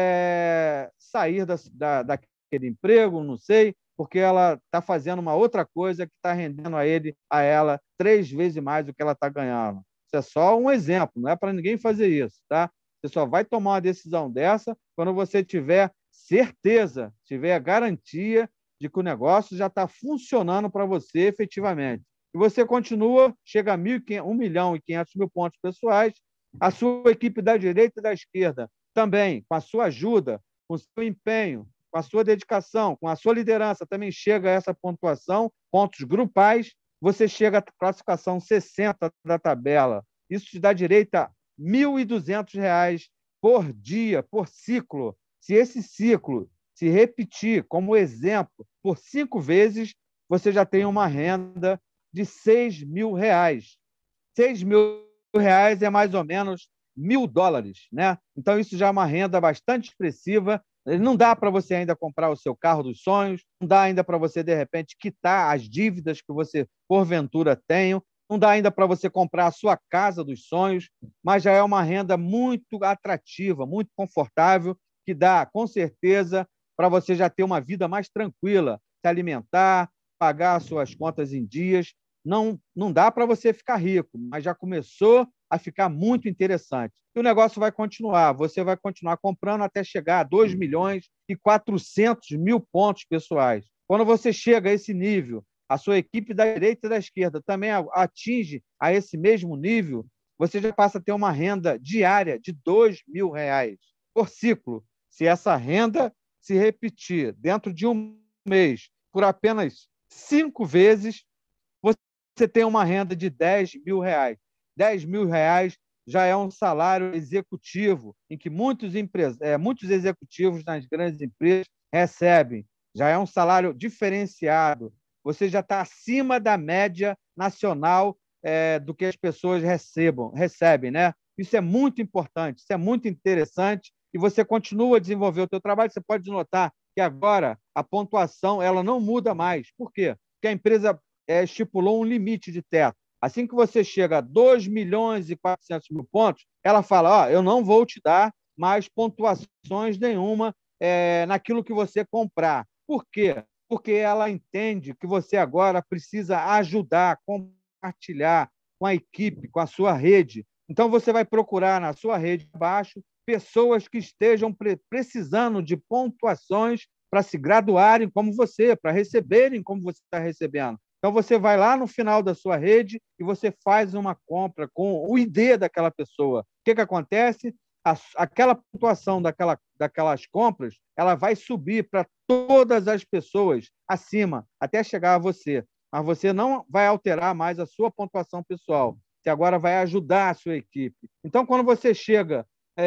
é, sair da, da, daquele emprego, não sei, porque ela está fazendo uma outra coisa que está rendendo a ele, a ela, três vezes mais do que ela está ganhando. Isso é só um exemplo, não é para ninguém fazer isso, tá? Você só vai tomar uma decisão dessa quando você tiver certeza, tiver garantia de que o negócio já está funcionando para você efetivamente. E você continua, chega a um milhão e quinhentos mil pontos pessoais, a sua equipe da direita e da esquerda também, com a sua ajuda, com o seu empenho, com a sua dedicação, com a sua liderança, também chega a essa pontuação, pontos grupais, você chega à classificação sessenta da tabela. Isso te dá direito a mil e duzentos reais por dia, por ciclo. Se esse ciclo se repetir, como exemplo, por cinco vezes, você já tem uma renda de seis mil reais. seis mil reais é mais ou menos mil dólares, né? Então, isso já é uma renda bastante expressiva. Não dá para você ainda comprar o seu carro dos sonhos, não dá ainda para você, de repente, quitar as dívidas que você, porventura, tenha, não dá ainda para você comprar a sua casa dos sonhos, mas já é uma renda muito atrativa, muito confortável, que dá, com certeza, para você já ter uma vida mais tranquila, se alimentar, pagar as suas contas em dias. Não, não dá para você ficar rico, mas já começou a ficar muito interessante. E o negócio vai continuar, você vai continuar comprando até chegar a dois milhões e quatrocentos mil pontos pessoais. Quando você chega a esse nível, a sua equipe da direita e da esquerda também atinge a esse mesmo nível, você já passa a ter uma renda diária de dois mil reais por ciclo. Se essa renda se repetir dentro de um mês por apenas cinco vezes, você tem uma renda de dez mil reais. dez mil reais já é um salário executivo, em que muitos, empres... é, muitos executivos nas grandes empresas recebem. Já é um salário diferenciado. Você já está acima da média nacional é, do que as pessoas recebam, recebem, né? Isso é muito importante, isso é muito interessante, e você continua a desenvolver o seu trabalho. Você pode notar que agora a pontuação ela não muda mais. Por quê? Porque a empresa é, estipulou um limite de teto. Assim que você chega a dois milhões e quatrocentos mil pontos, ela fala, ó, eu não vou te dar mais pontuações nenhuma é, naquilo que você comprar. Por quê? Porque ela entende que você agora precisa ajudar, compartilhar com a equipe, com a sua rede. Então, você vai procurar na sua rede abaixo pessoas que estejam pre- precisando de pontuações para se graduarem como você, para receberem como você está recebendo. Então, você vai lá no final da sua rede e você faz uma compra com o I D daquela pessoa. O que, que acontece? A, aquela pontuação daquela, daquelas compras, ela vai subir para todas as pessoas acima, até chegar a você. Mas você não vai alterar mais a sua pontuação pessoal. Você agora vai ajudar a sua equipe. Então, quando você chega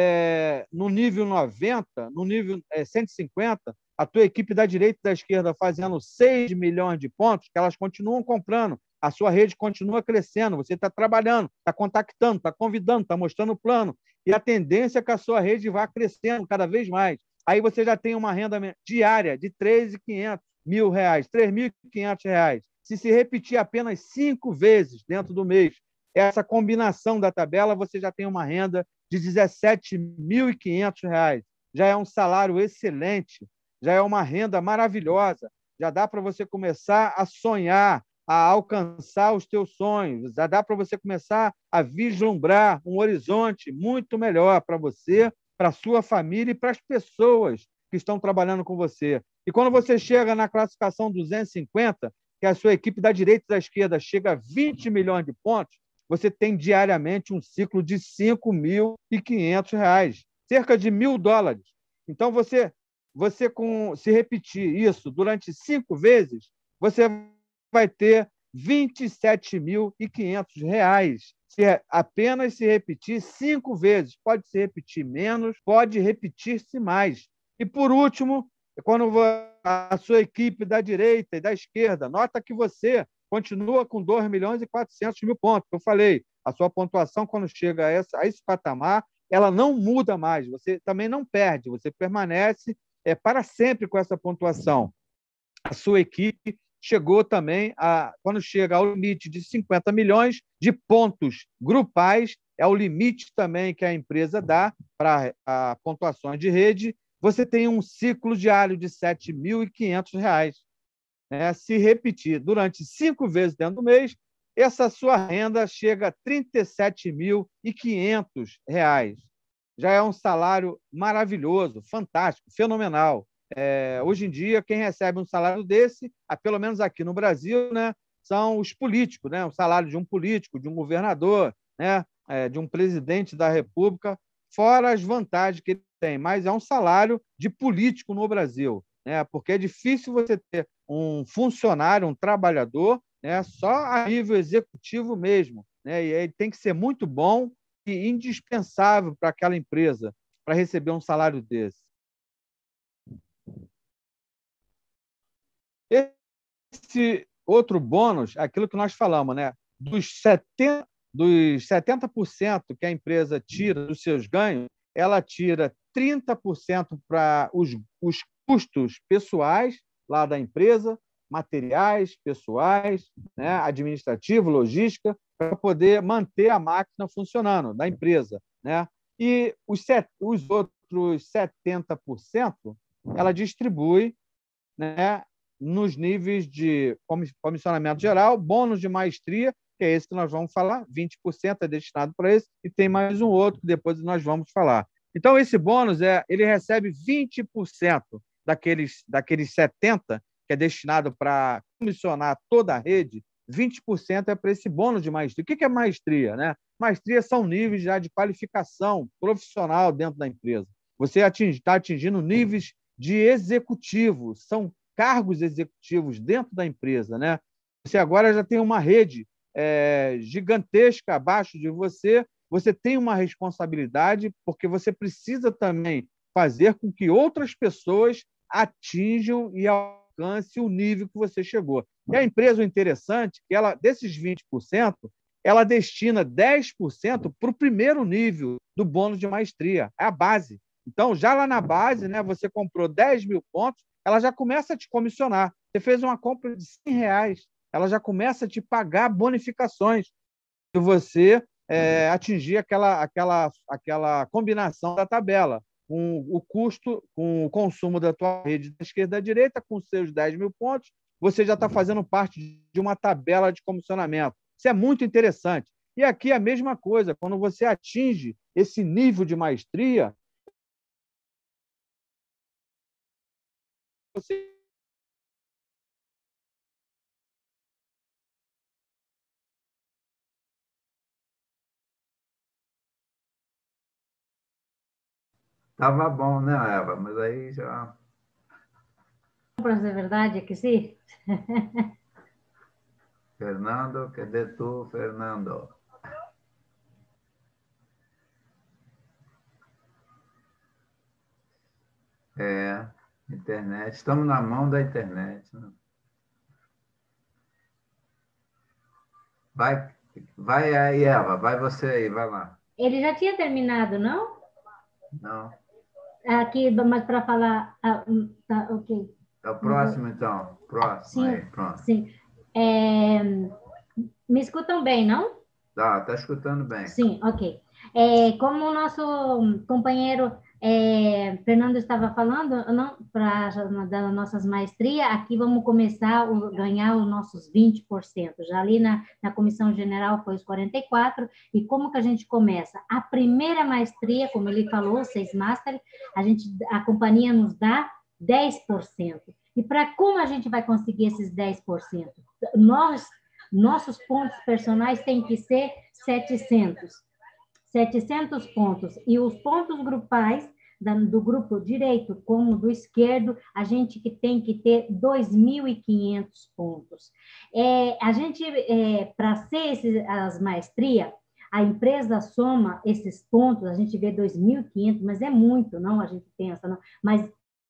é, no nível noventa, no nível é, cento e cinquenta, a tua equipe da direita e da esquerda fazendo seis milhões de pontos, que elas continuam comprando, a sua rede continua crescendo, você está trabalhando, está contactando, está convidando, está mostrando o plano, e a tendência é que a sua rede vá crescendo cada vez mais. Aí você já tem uma renda diária de três mil e quinhentos mil reais, três mil e quinhentos reais. Se se repetir apenas cinco vezes dentro do mês, essa combinação da tabela, você já tem uma renda de dezessete mil e quinhentos reais. Já é um salário excelente, já é uma renda maravilhosa, já dá para você começar a sonhar, a alcançar os teus sonhos, já dá para você começar a vislumbrar um horizonte muito melhor para você, para a sua família e para as pessoas que estão trabalhando com você. E quando você chega na classificação duzentos e cinquenta, que a sua equipe da direita e da esquerda chega a vinte milhões de pontos, você tem diariamente um ciclo de cinco mil e quinhentos reais, cerca de mil dólares. Então, você... Você, com, se repetir isso durante cinco vezes, você vai ter vinte e sete mil e quinhentos reais. Se apenas se repetir cinco vezes. Pode se repetir menos, pode repetir-se mais. E, por último, quando a sua equipe da direita e da esquerda nota que você continua com dois milhões e quatrocentos mil pontos. Eu falei, a sua pontuação, quando chega a, essa, a esse patamar, ela não muda mais. Você também não perde, você permanece é, para sempre com essa pontuação. A sua equipe chegou também, a, quando chega ao limite de cinquenta milhões de pontos grupais, é o limite também que a empresa dá para a pontuações de rede, você tem um ciclo diário de sete mil e quinhentos reais. Né? Se repetir durante cinco vezes dentro do mês, essa sua renda chega a trinta e sete mil e quinhentos reais. Já é um salário maravilhoso, fantástico, fenomenal. É, hoje em dia, quem recebe um salário desse, pelo menos aqui no Brasil, né, são os políticos, né, o salário de um político, de um governador, né, é, de um presidente da República, fora as vantagens que ele tem, mas é um salário de político no Brasil, né? Porque é difícil você ter um funcionário, um trabalhador, né, só a nível executivo mesmo, né? E ele tem que ser muito bom e indispensável para aquela empresa para receber um salário desse. Esse outro bônus, aquilo que nós falamos, né? Dos setenta, dos setenta por cento que a empresa tira dos seus ganhos, ela tira trinta por cento para os, os custos pessoais lá da empresa, materiais, pessoais, né? Administrativo, logística, para poder manter a máquina funcionando da empresa, né? E os, set, os outros setenta por cento ela distribui, né, nos níveis de comissionamento geral, bônus de maestria, que é esse que nós vamos falar, vinte por cento é destinado para esse, e tem mais um outro que depois nós vamos falar. Então, esse bônus, é, ele recebe vinte por cento daqueles, daqueles setenta por cento, que é destinado para comissionar toda a rede, vinte por cento é para esse bônus de maestria. O que é maestria, né? Maestria são níveis já de qualificação profissional dentro da empresa. Você está atingindo níveis de executivo, são cargos executivos dentro da empresa, né? Você agora já tem uma rede é, gigantesca abaixo de você, você tem uma responsabilidade, porque você precisa também fazer com que outras pessoas atinjam e alcancem o nível que você chegou. E a empresa, o interessante, que ela, desses vinte por cento, ela destina dez por cento para o primeiro nível do bônus de maestria, é a base. Então, já lá na base, né, você comprou dez mil pontos, ela já começa a te comissionar. Você fez uma compra de cem reais, ela já começa a te pagar bonificações se você é, atingir aquela, aquela, aquela combinação da tabela, com o custo, com o consumo da tua rede da esquerda à direita, com seus dez mil pontos, você já está fazendo parte de uma tabela de comissionamento. Isso é muito interessante. E aqui a mesma coisa, quando você atinge esse nível de maestria, você Tava bom, né, Eva? Mas aí já... Para ser verdade, é que sim. Fernando, cadê tu, Fernando? É, internet. Estamos na mão da internet, né? Vai, vai aí, Eva. Vai você aí, vai lá. Ele já tinha terminado, não? Não. Aqui, mas para falar... Ah, hum, tá, ok. É o próximo, então. Próximo Sim, aí, pronto. sim. É, me escutam bem, não? Tá, tá escutando bem. Sim, ok. É, como o nosso companheiro é, Fernando estava falando, não, para das nossas maestrias, aqui vamos começar a ganhar os nossos vinte por cento. Já ali na, na comissão general foi os quarenta e quatro por cento. E como que a gente começa? A primeira maestria, como ele falou, seis master, a, gente, a companhia nos dá dez por cento. E para como a gente vai conseguir esses dez por cento? Nós, nossos pontos personais têm que ser setecentos. setecentos pontos. E os pontos grupais, do grupo direito como do esquerdo, a gente que tem que ter dois mil e quinhentos pontos. É, a gente, é, para ser esses, as maestria, a empresa soma esses pontos, a gente vê dois mil e quinhentos, mas é muito, não? A gente pensa, não? Mas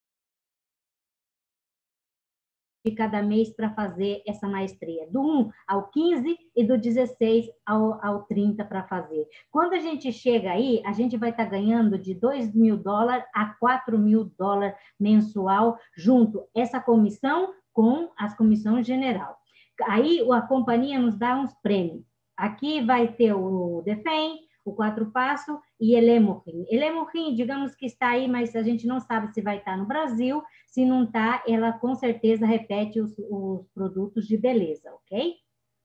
de cada mês para fazer essa maestria, do um ao quinze e do dezesseis ao, ao trinta para fazer. Quando a gente chega aí, a gente vai estar tá ganhando de dois mil dólares a quatro mil dólares mensual, junto essa comissão com as comissões general. Aí a companhia nos dá uns prêmios. Aqui vai ter o DEFEM, o quatro passo e Elemorim. Elemorim, digamos que está aí, mas a gente não sabe se vai estar no Brasil. Se não está, ela com certeza repete os, os produtos de beleza, ok?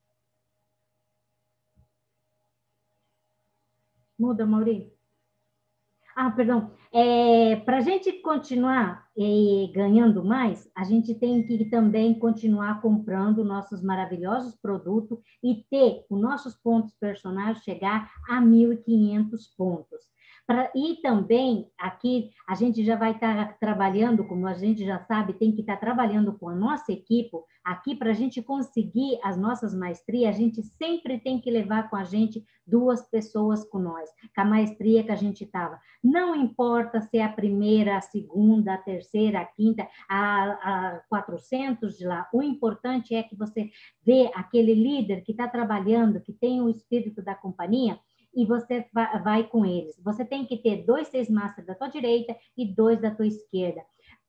Muda, Maurício. Ah, perdão. É, para a gente continuar é, ganhando mais, a gente tem que também continuar comprando nossos maravilhosos produtos e ter os nossos pontos personais chegar a mil e quinhentos pontos. Pra, e também, aqui, a gente já vai estar trabalhando, como a gente já sabe, tem que estar trabalhando com a nossa equipe. Aqui, para a gente conseguir as nossas maestrias, a gente sempre tem que levar com a gente duas pessoas com nós, com a maestria que a gente estava. Não importa se é a primeira, a segunda, a terceira, a quinta, a, a quatrocentos de lá. O importante é que você vê aquele líder que está trabalhando, que tem o espírito da companhia, e você vai, vai com eles. Você tem que ter dois seis masters da tua direita e dois da tua esquerda.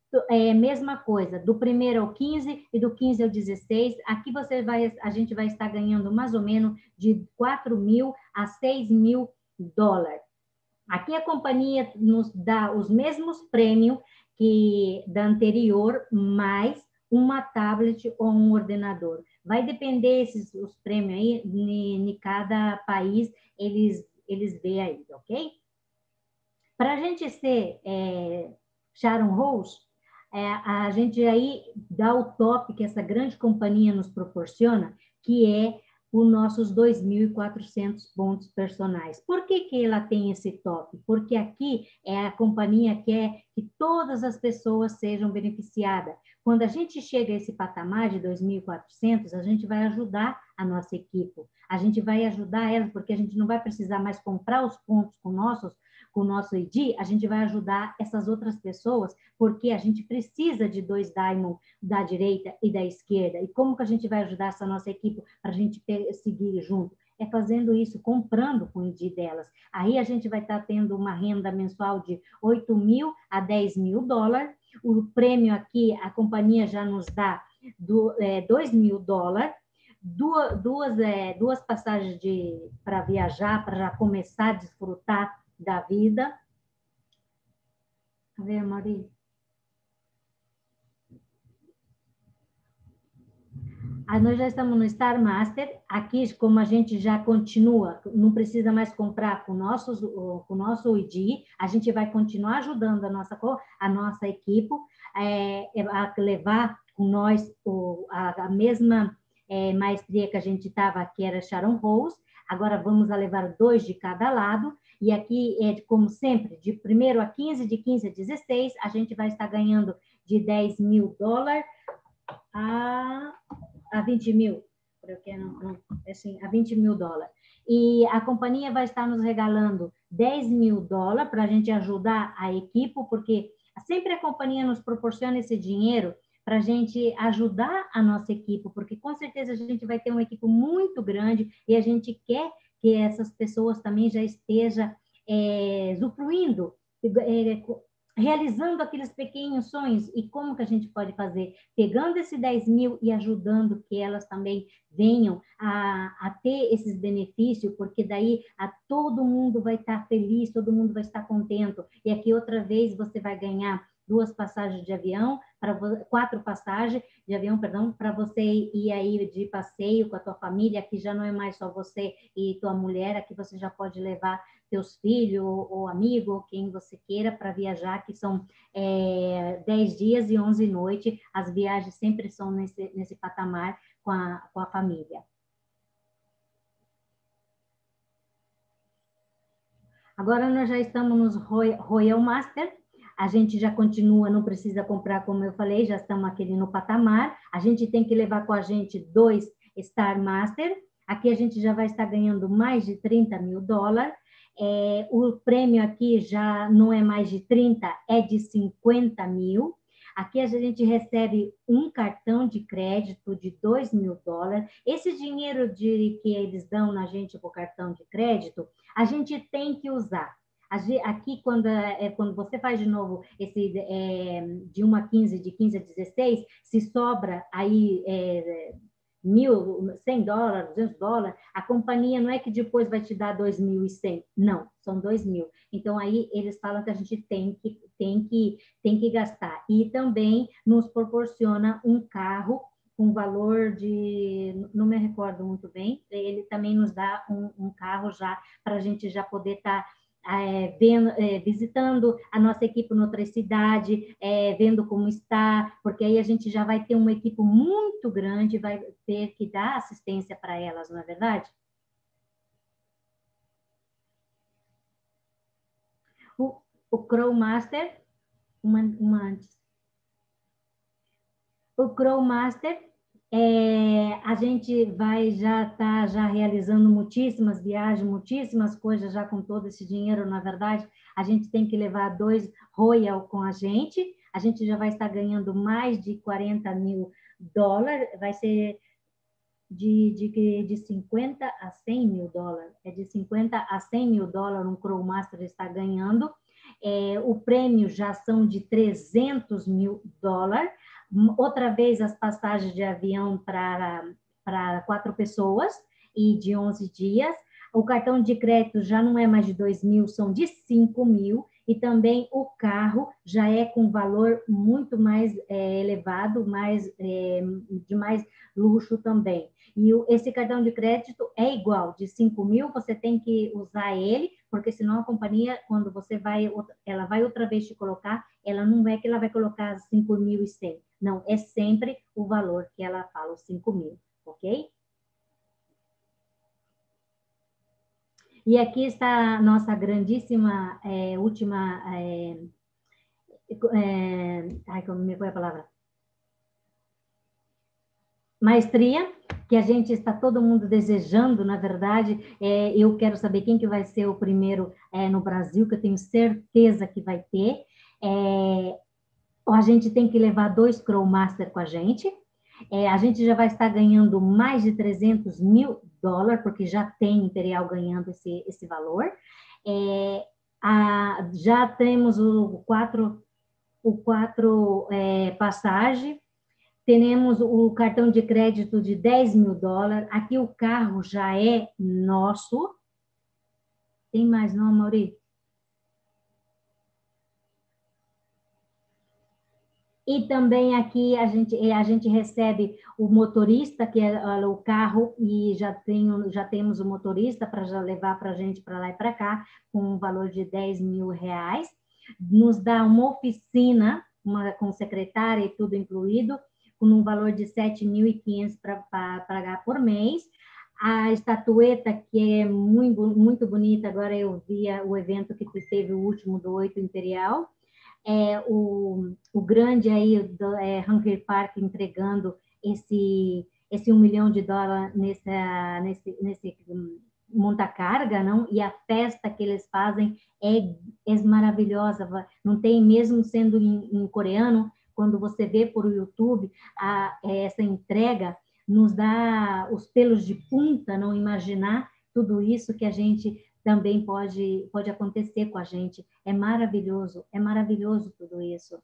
É, mesma coisa, do primeiro ao quinze e do quinze ao dezesseis, aqui você vai, a gente vai estar ganhando mais ou menos de quatro mil a seis mil dólares. Aqui a companhia nos dá os mesmos prêmios que da anterior, mais uma tablet ou um ordenador. Vai depender esses os prêmios aí, em cada país, eles, eles veem aí, ok? Para a gente ser é, Sharon Rose, é, a gente aí dá o top que essa grande companhia nos proporciona, que é os nossos dois mil e quatrocentos pontos personais. Por que que ela tem esse top? Porque aqui é a companhia que quer que todas as pessoas sejam beneficiadas. Quando a gente chega a esse patamar de dois mil e quatrocentos, a gente vai ajudar a nossa equipe. A gente vai ajudar elas, porque a gente não vai precisar mais comprar os pontos com nossos com o nosso I D, a gente vai ajudar essas outras pessoas, porque a gente precisa de dois Diamond da direita e da esquerda. E como que a gente vai ajudar essa nossa equipe para a gente seguir junto? É fazendo isso, comprando com o I D delas. Aí a gente vai estar tendo uma renda mensual de oito mil a dez mil dólares. O prêmio aqui, a companhia já nos dá do, é, dois mil dólares. Duas, duas, é, duas passagens para viajar, para já começar a desfrutar da vida. A ver, Mauri. Aí nós já estamos no Star Master. Aqui, como a gente já continua, não precisa mais comprar com, nossos, com o nosso I D, a gente vai continuar ajudando a nossa, a nossa equipe é, a levar com nós o, a, a mesma é, maestria que a gente estava, que era Sharon Rose. Agora vamos a levar dois de cada lado. E aqui, é como sempre, de primeiro a quinze, de quinze a dezesseis, a gente vai estar ganhando de dez mil dólares a, a vinte mil. Porque não, não, assim, a vinte mil dólares. E a companhia vai estar nos regalando dez mil dólares para a gente ajudar a equipe, porque sempre a companhia nos proporciona esse dinheiro para a gente ajudar a nossa equipe, porque com certeza a gente vai ter uma equipe muito grande e a gente quer que essas pessoas também já estejam é, usufruindo, é, realizando aqueles pequenos sonhos. E como que a gente pode fazer? Pegando esse dez mil e ajudando que elas também venham a, a ter esses benefícios, porque daí a, todo mundo vai estar feliz, todo mundo vai estar contente. E aqui outra vez você vai ganhar duas passagens de avião, para quatro passagens de avião, perdão, para você ir aí de passeio com a tua família, que já não é mais só você e tua mulher, aqui você já pode levar teus filhos ou amigo, ou quem você queira, para viajar, que são é, dez dias e onze noites, as viagens sempre são nesse, nesse patamar com a, com a família. Agora nós já estamos nos Royal Master. A gente já continua, não precisa comprar, como eu falei, já estamos aqui no patamar. A gente tem que levar com a gente dois Star Master. Aqui a gente já vai estar ganhando mais de trinta mil dólares. É, o prêmio aqui já não é mais de trinta, é de cinquenta mil. Aqui a gente recebe um cartão de crédito de dois mil dólares. Esse dinheiro de, que eles dão na gente por cartão de crédito, a gente tem que usar. Aqui, quando, é, quando você faz de novo esse é, de um a quinze, de quinze a dezesseis, se sobra aí é, mil, cem dólares, duzentos dólares, a companhia não é que depois vai te dar dois mil e cem, não, são dois mil. Então, aí eles falam que a gente tem que, tem que, tem que gastar. E também nos proporciona um carro com valor de, não me recordo muito bem, ele também nos dá um, um carro já, para a gente já poder estar tá, É, vendo, é, visitando a nossa equipe em outra cidade, é, vendo como está, porque aí a gente já vai ter uma equipe muito grande, vai ter que dar assistência para elas, não é verdade? o Crowmaster, uma, uma antes. O Crowmaster, é, a gente vai já estar tá, já realizando muitíssimas viagens, muitíssimas coisas já com todo esse dinheiro, na verdade, a gente tem que levar dois Royal com a gente, a gente já vai estar ganhando mais de quarenta mil dólares, vai ser de, de, de cinquenta a cem mil dólares, é de cinquenta a cem mil dólares um Crowmaster está ganhando, é, o prêmio já são de trezentos mil dólares, outra vez as passagens de avião para para quatro pessoas e de onze dias, o cartão de crédito já não é mais de dois mil, são de cinco mil, e também o carro já é com valor muito mais é, elevado, mais, é, de mais luxo também. E o, esse cartão de crédito é igual, de cinco mil, você tem que usar ele, porque senão a companhia, quando você vai, ela vai outra vez te colocar, ela não é que ela vai colocar cinco mil e cem, não, é sempre o valor que ela fala, os cinco mil, ok? E aqui está a nossa grandíssima é, última... É, é, ai, como me foi a palavra? Maestria, que a gente está todo mundo desejando, na verdade, é, eu quero saber quem que vai ser o primeiro é, no Brasil, que eu tenho certeza que vai ter. É, a gente tem que levar dois Crowmaster com a gente, é, a gente já vai estar ganhando mais de trezentos mil dólares, porque já tem Imperial ganhando esse, esse valor. É, a, já temos o quatro, o quatro é, passagem, temos o cartão de crédito de dez mil dólares, aqui o carro já é nosso. Tem mais não, Maurício? E também aqui a gente, a gente recebe o motorista, que é o carro, e já, tem, já temos o motorista para já levar para a gente para lá e para cá, com um valor de dez mil reais. Nos dá uma oficina, uma, com secretária e tudo incluído, com um valor de sete mil e quinhentos para pagar por mês. A estatueta, que é muito, muito bonita, agora eu vi o evento que teve, o último do oito Imperial, é, o, o grande aí, do, é, Hunger Park, entregando esse, esse um milhão de dólares nessa, nesse, nesse monta-carga, não? E a festa que eles fazem é, é maravilhosa, não tem, mesmo sendo em, em coreano, quando você vê por YouTube, a, essa entrega nos dá os pelos de punta, não imaginar tudo isso que a gente também pode, pode acontecer com a gente. É maravilhoso, é maravilhoso tudo isso.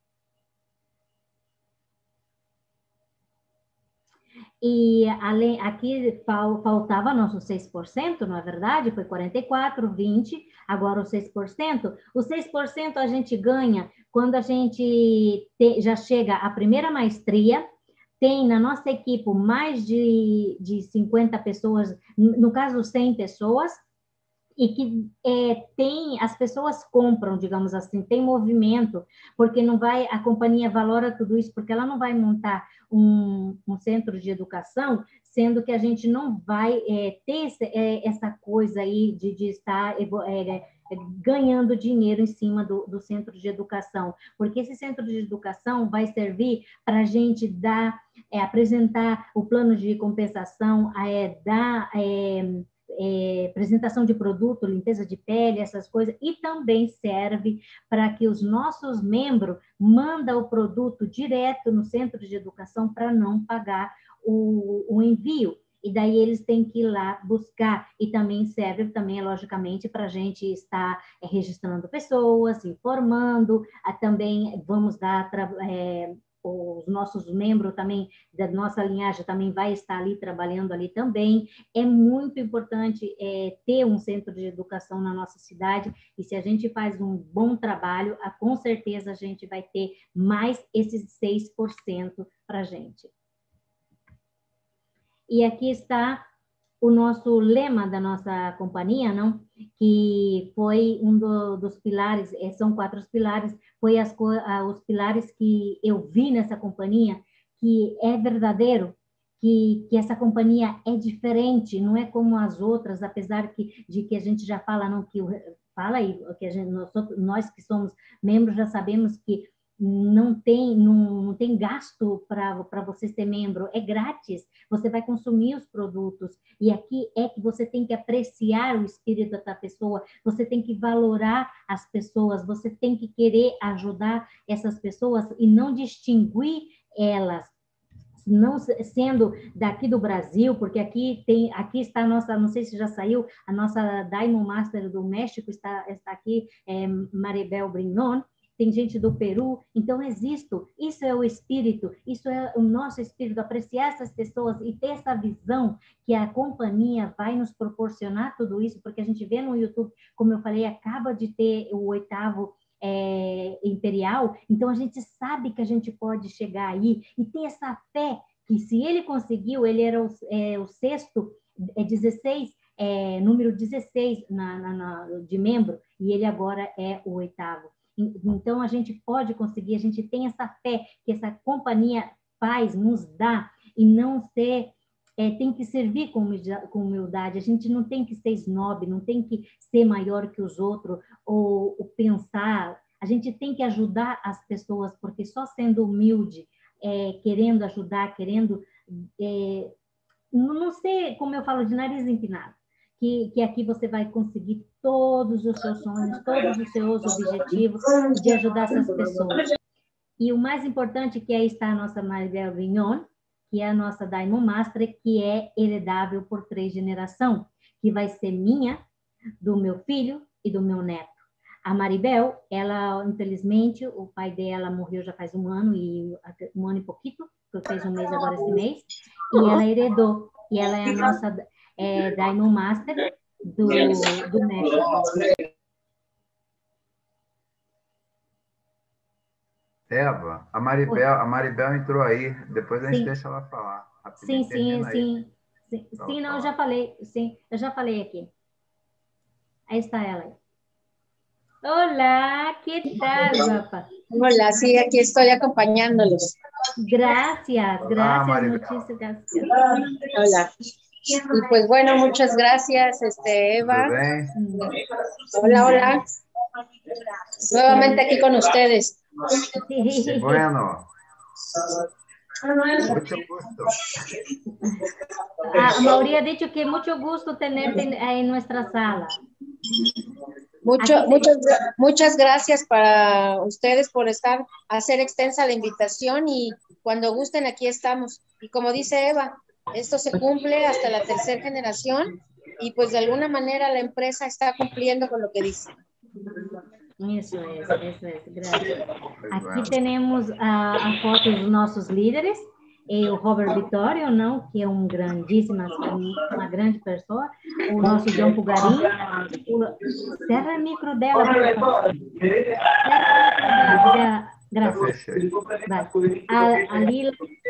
E além, aqui faltava nosso seis por cento, não é verdade? Foi quarenta e quatro, vinte, agora o seis por cento. O seis por cento a gente ganha quando a gente te, já chega à primeira maestria, tem na nossa equipe mais de, de cinquenta pessoas, no caso cem pessoas, e que é, tem, as pessoas compram, digamos assim, tem movimento, porque não vai, a companhia valora tudo isso, porque ela não vai montar um, um centro de educação, sendo que a gente não vai é, ter esse, é, essa coisa aí de, de estar é, ganhando dinheiro em cima do, do centro de educação, porque esse centro de educação vai servir para a gente dar, é, apresentar o plano de compensação, é, dar... É, É, apresentação de produto, limpeza de pele, essas coisas, e também serve para que os nossos membros mandem o produto direto no centro de educação para não pagar o, o envio. E daí eles têm que ir lá buscar, e também serve, também, logicamente, para a gente estar é, registrando pessoas, informando, a, também vamos dar... É, os nossos membros também, da nossa linhagem também vai estar ali, trabalhando ali também. É muito importante é, ter um centro de educação na nossa cidade, e se a gente faz um bom trabalho, a, com certeza a gente vai ter mais esses seis por cento para a gente. E aqui está o nosso lema da nossa companhia, não? Que foi um do, dos pilares, são quatro os pilares, foi as, os pilares que eu vi nessa companhia, que é verdadeiro, que, que essa companhia é diferente, não é como as outras, apesar que, de que a gente já fala, não, que o, fala aí, que a gente, nós, nós que somos membros já sabemos que não tem, não, não tem gasto para você ser membro, é grátis, você vai consumir os produtos, e aqui é que você tem que apreciar o espírito da pessoa, você tem que valorar as pessoas, você tem que querer ajudar essas pessoas e não distinguir elas, não sendo daqui do Brasil, porque aqui tem, aqui está a nossa, não sei se já saiu, a nossa Diamond Master do México está, está aqui, é, Maribel Brignon, tem gente do Peru, então existo, isso é o espírito, isso é o nosso espírito, apreciar essas pessoas e ter essa visão que a companhia vai nos proporcionar tudo isso, porque a gente vê no YouTube, como eu falei, acaba de ter o oitavo é, Imperial, então a gente sabe que a gente pode chegar aí e ter essa fé, que se ele conseguiu, ele era o, é, o sexto, é dezesseis, é, número dezesseis na, na, na, de membro, e ele agora é o oitavo. Então, a gente pode conseguir, a gente tem essa fé que essa companhia faz, nos dá, e não ser, é, tem que servir com humildade, a gente não tem que ser snob, não tem que ser maior que os outros, ou, ou pensar, a gente tem que ajudar as pessoas, porque só sendo humilde, é, querendo ajudar, querendo, é, não sei, como eu falo, de nariz empinado, Que, que aqui você vai conseguir todos os seus sonhos, todos os seus objetivos de ajudar essas pessoas. E o mais importante que aí está a nossa Maribel Brignon, que é a nossa Diamond Master, que é heredável por três gerações, que vai ser minha, do meu filho e do meu neto. A Maribel, ela, infelizmente, o pai dela morreu já faz um ano, e um ano e pouquinho, porque fez um mês agora esse mês, e ela heredou, e ela é a nossa... É, Diamond Master do, do México. Eva, a Maribel, a Maribel entrou aí, depois a gente sim. deixa ela falar. Sim, sim, sim. Sim, sim não, eu já falei, sim, eu já falei aqui. Aí está ela aí. Olá, que tal, guapa? Hola, sí, aquí estoy acompañándolos. Gracias, Olá, gracias, Maribel. muchísimas gracias. Hola. Y pues bueno, muchas gracias, este, Eva. Hola, hola. Nuevamente aquí con ustedes. Sí. Bueno. Mucho gusto. A Mauri ha dicho que mucho gusto tenerte en, en nuestra sala. Mucho, muchas, muchas gracias para ustedes por estar, hacer extensa la invitación, y cuando gusten aquí estamos. Y como dice Eva, esto se cumple hasta la tercera generación, y pues de alguna manera la empresa está cumpliendo con lo que dice. Isso é, isso é, graças. Aqui temos a, a foto dos nossos líderes, e o Robert Vitório, não, que é um grandíssima, uma grande pessoa, o nosso João Pugarim, o, serra o micro dela, por favor. Serra Graças. A, a Lila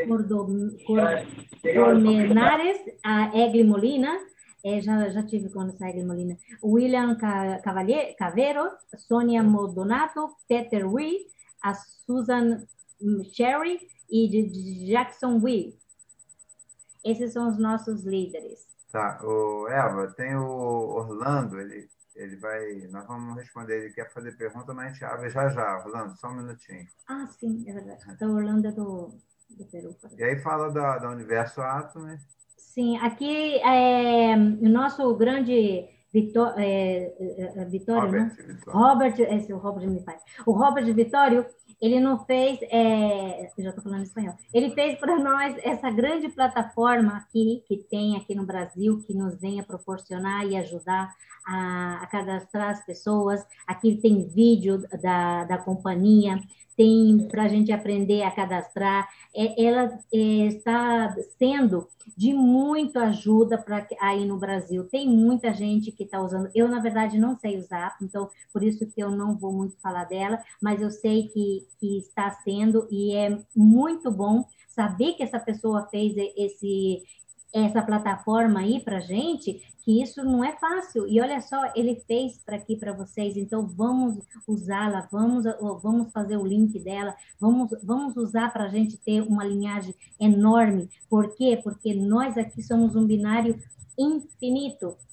Cormenares, a Egli Molina, é, já, já tive com essa Egli Molina, William Cavalheiro, Caveiro, Sônia Modonato, Peter Wee, a Susan Sherry e de Jackson Wee. Esses são os nossos líderes. Tá, o Eva, tem o Orlando, ele, ele vai, nós vamos responder, ele quer fazer pergunta, mas a gente abre já já. Orlando, só um minutinho. Ah, sim, é verdade. Então, Orlando é do, do Peru. E aí fala da, da Universo Atom, né? Sim, aqui é o nosso grande Vitó é, é, Vitório, Robert, não? Vitório. Robert, esse o Robert me faz. O Robert Vitório, ele não fez, é, eu já estou falando espanhol, ele fez para nós essa grande plataforma aqui, que tem aqui no Brasil, que nos vem a proporcionar e ajudar a, a cadastrar as pessoas. Aqui tem vídeo da, da companhia, tem para a gente aprender a cadastrar. É, ela é, está sendo de muita ajuda para aí no Brasil. Tem muita gente que está usando. Eu, na verdade, não sei usar, então, por isso que eu não vou muito falar dela, mas eu sei que, que está sendo, e é muito bom saber que essa pessoa fez esse, essa plataforma aí para gente, que isso não é fácil. E olha só, ele fez para aqui para vocês, então vamos usá-la, vamos, vamos fazer o link dela, vamos, vamos usar para a gente ter uma linhagem enorme. Por quê? Porque nós aqui somos um binário infinito.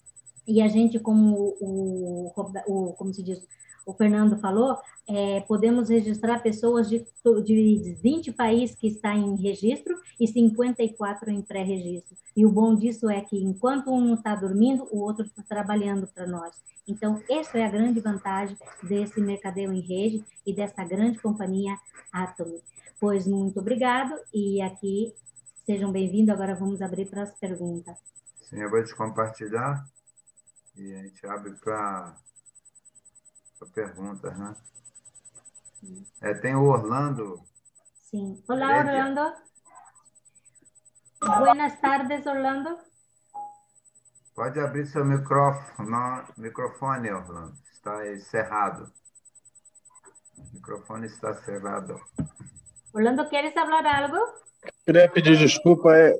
E a gente, como o, o como se diz, o Fernando falou, é, podemos registrar pessoas de, de vinte países que estão em registro e cinquenta e quatro em pré-registro. E o bom disso é que, enquanto um está dormindo, o outro está trabalhando para nós. Então, essa é a grande vantagem desse mercadeio em rede e dessa grande companhia Atomy. Pois, muito obrigado, e aqui, sejam bem-vindos. Agora vamos abrir para as perguntas. Sim, eu vou te compartilhar e a gente abre para perguntas, né? É, tem o Orlando. Sim. Olá, Orlando. Buenas tardes, Orlando. Pode abrir seu microfone, microfone, Orlando. Está cerrado. O microfone está cerrado. Orlando, ¿quieres hablar algo? Queria pedir desculpa. É...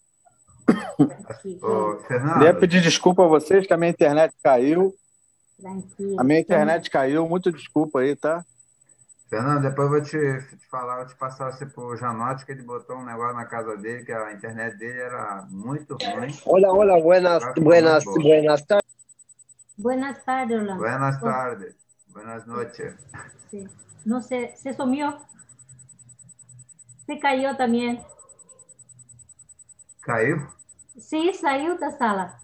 Ô, Fernando. Queria pedir desculpa a vocês que a minha internet caiu. Tranquilo. A minha internet caiu, muito desculpa aí, tá? Fernando, depois eu vou te, te falar, vou te passar você pro Janote, que ele botou um negócio na casa dele, que a internet dele era muito ruim. Hola, hola, buenas, buenas, buenas tardes. Buenas tardes, Orlando. Buenas tardes. Buenas noches. Sí. No sé, se sumió. Se cayó también. Caiu? Sí, saiu da sala.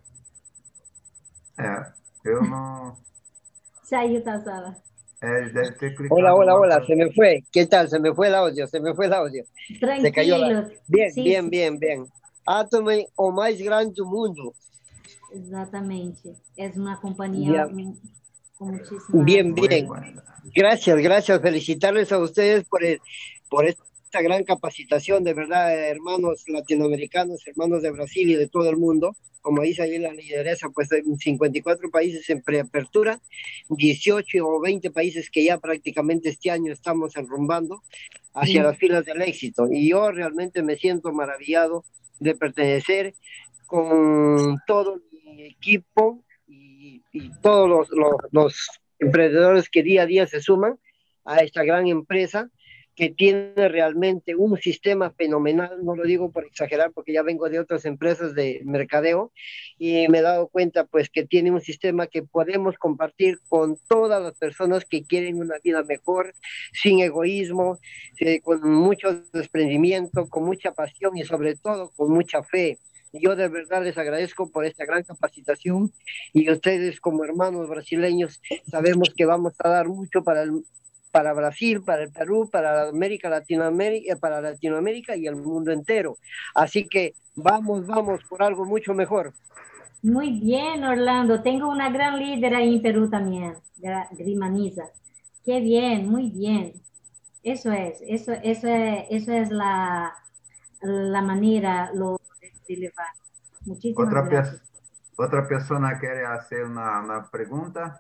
É, eu não... Saiu da sala. É, ele deve ter clicado... Hola, hola, hola, se me fue. ¿Qué tal? Se me fue el audio, se me fue el audio. Tranquilo. Se cayó la... Bien, sí, bien, sí. bien, bien. Atomy, o mais grande do mundo. Exatamente. É uma companhia Bien. com muchísima... Bien, bien. Bueno. Gracias, gracias. Felicitarles a ustedes por, el, por esta gran capacitación, de verdad, hermanos latinoamericanos, hermanos de Brasil y de todo el mundo. Como dice ahí la lideresa, pues en cincuenta y cuatro países en preapertura, dieciocho o veinte países que ya prácticamente este año estamos enrumbando hacia Sí. las filas del éxito. Y yo realmente me siento maravillado de pertenecer con todo mi equipo y, y todos los, los, los emprendedores que día a día se suman a esta gran empresa que tiene realmente un sistema fenomenal, no lo digo por exagerar porque ya vengo de otras empresas de mercadeo y me he dado cuenta pues que tiene un sistema que podemos compartir con todas las personas que quieren una vida mejor, sin egoísmo, eh, con mucho desprendimiento, con mucha pasión y sobre todo con mucha fe. Yo de verdad les agradezco por esta gran capacitación y ustedes como hermanos brasileños sabemos que vamos a dar mucho para el para Brasil, para el Perú, para América, Latinoamérica, para Latinoamérica y el mundo entero. Así que vamos, vamos por algo mucho mejor. Muy bien, Orlando. Tengo una gran líder ahí en Perú también, Grimaniza. Qué bien, muy bien. Eso es, eso, eso es, eso es la, la manera lo de llevar. Muchísimas Outra, gracias. pe outra pessoa quer fazer uma, uma pergunta?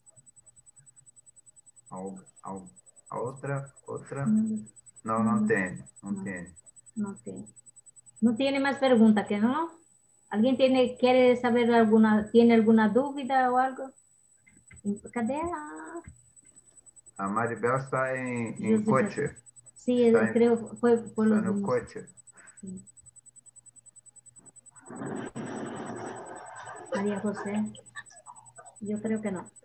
A, a outra, outra? No, Não, não no, tem, não, não. tem. No tiene. No tiene más preguntas, ¿que no? ¿Alguien tiene, quiere saber alguna, tiene alguna dúvida o algo? Cadê a... A Maribel está em, em coche. Sí, está em, creo fue por está los no niños. coche. Sí. María José, yo creo que no.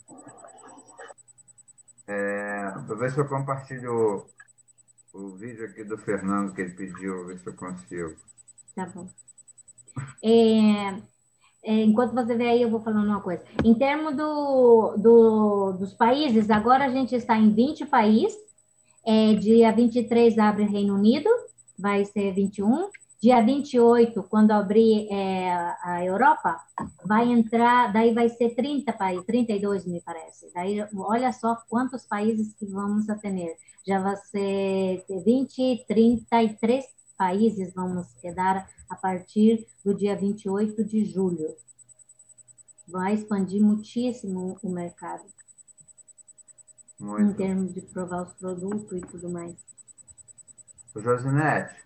É, vou ver se eu compartilho o, o vídeo aqui do Fernando que ele pediu, ver se eu consigo. Tá bom. É, é, enquanto você vê aí, eu vou falando uma coisa. Em termos do, do, dos países, agora a gente está em vinte países. É, dia vinte e três abre Reino Unido, vai ser vinte e um. Dia vinte e oito, quando abrir é, a Europa, vai entrar, daí vai ser trinta países, trinta e dois, me parece. Daí, olha só quantos países que vamos a ter. Já vai ser vinte, trinta e três países vamos quedar a partir do dia vinte e oito de julho. Vai expandir muitíssimo o mercado. Muito. Em termos de provar os produtos e tudo mais. O Josinete.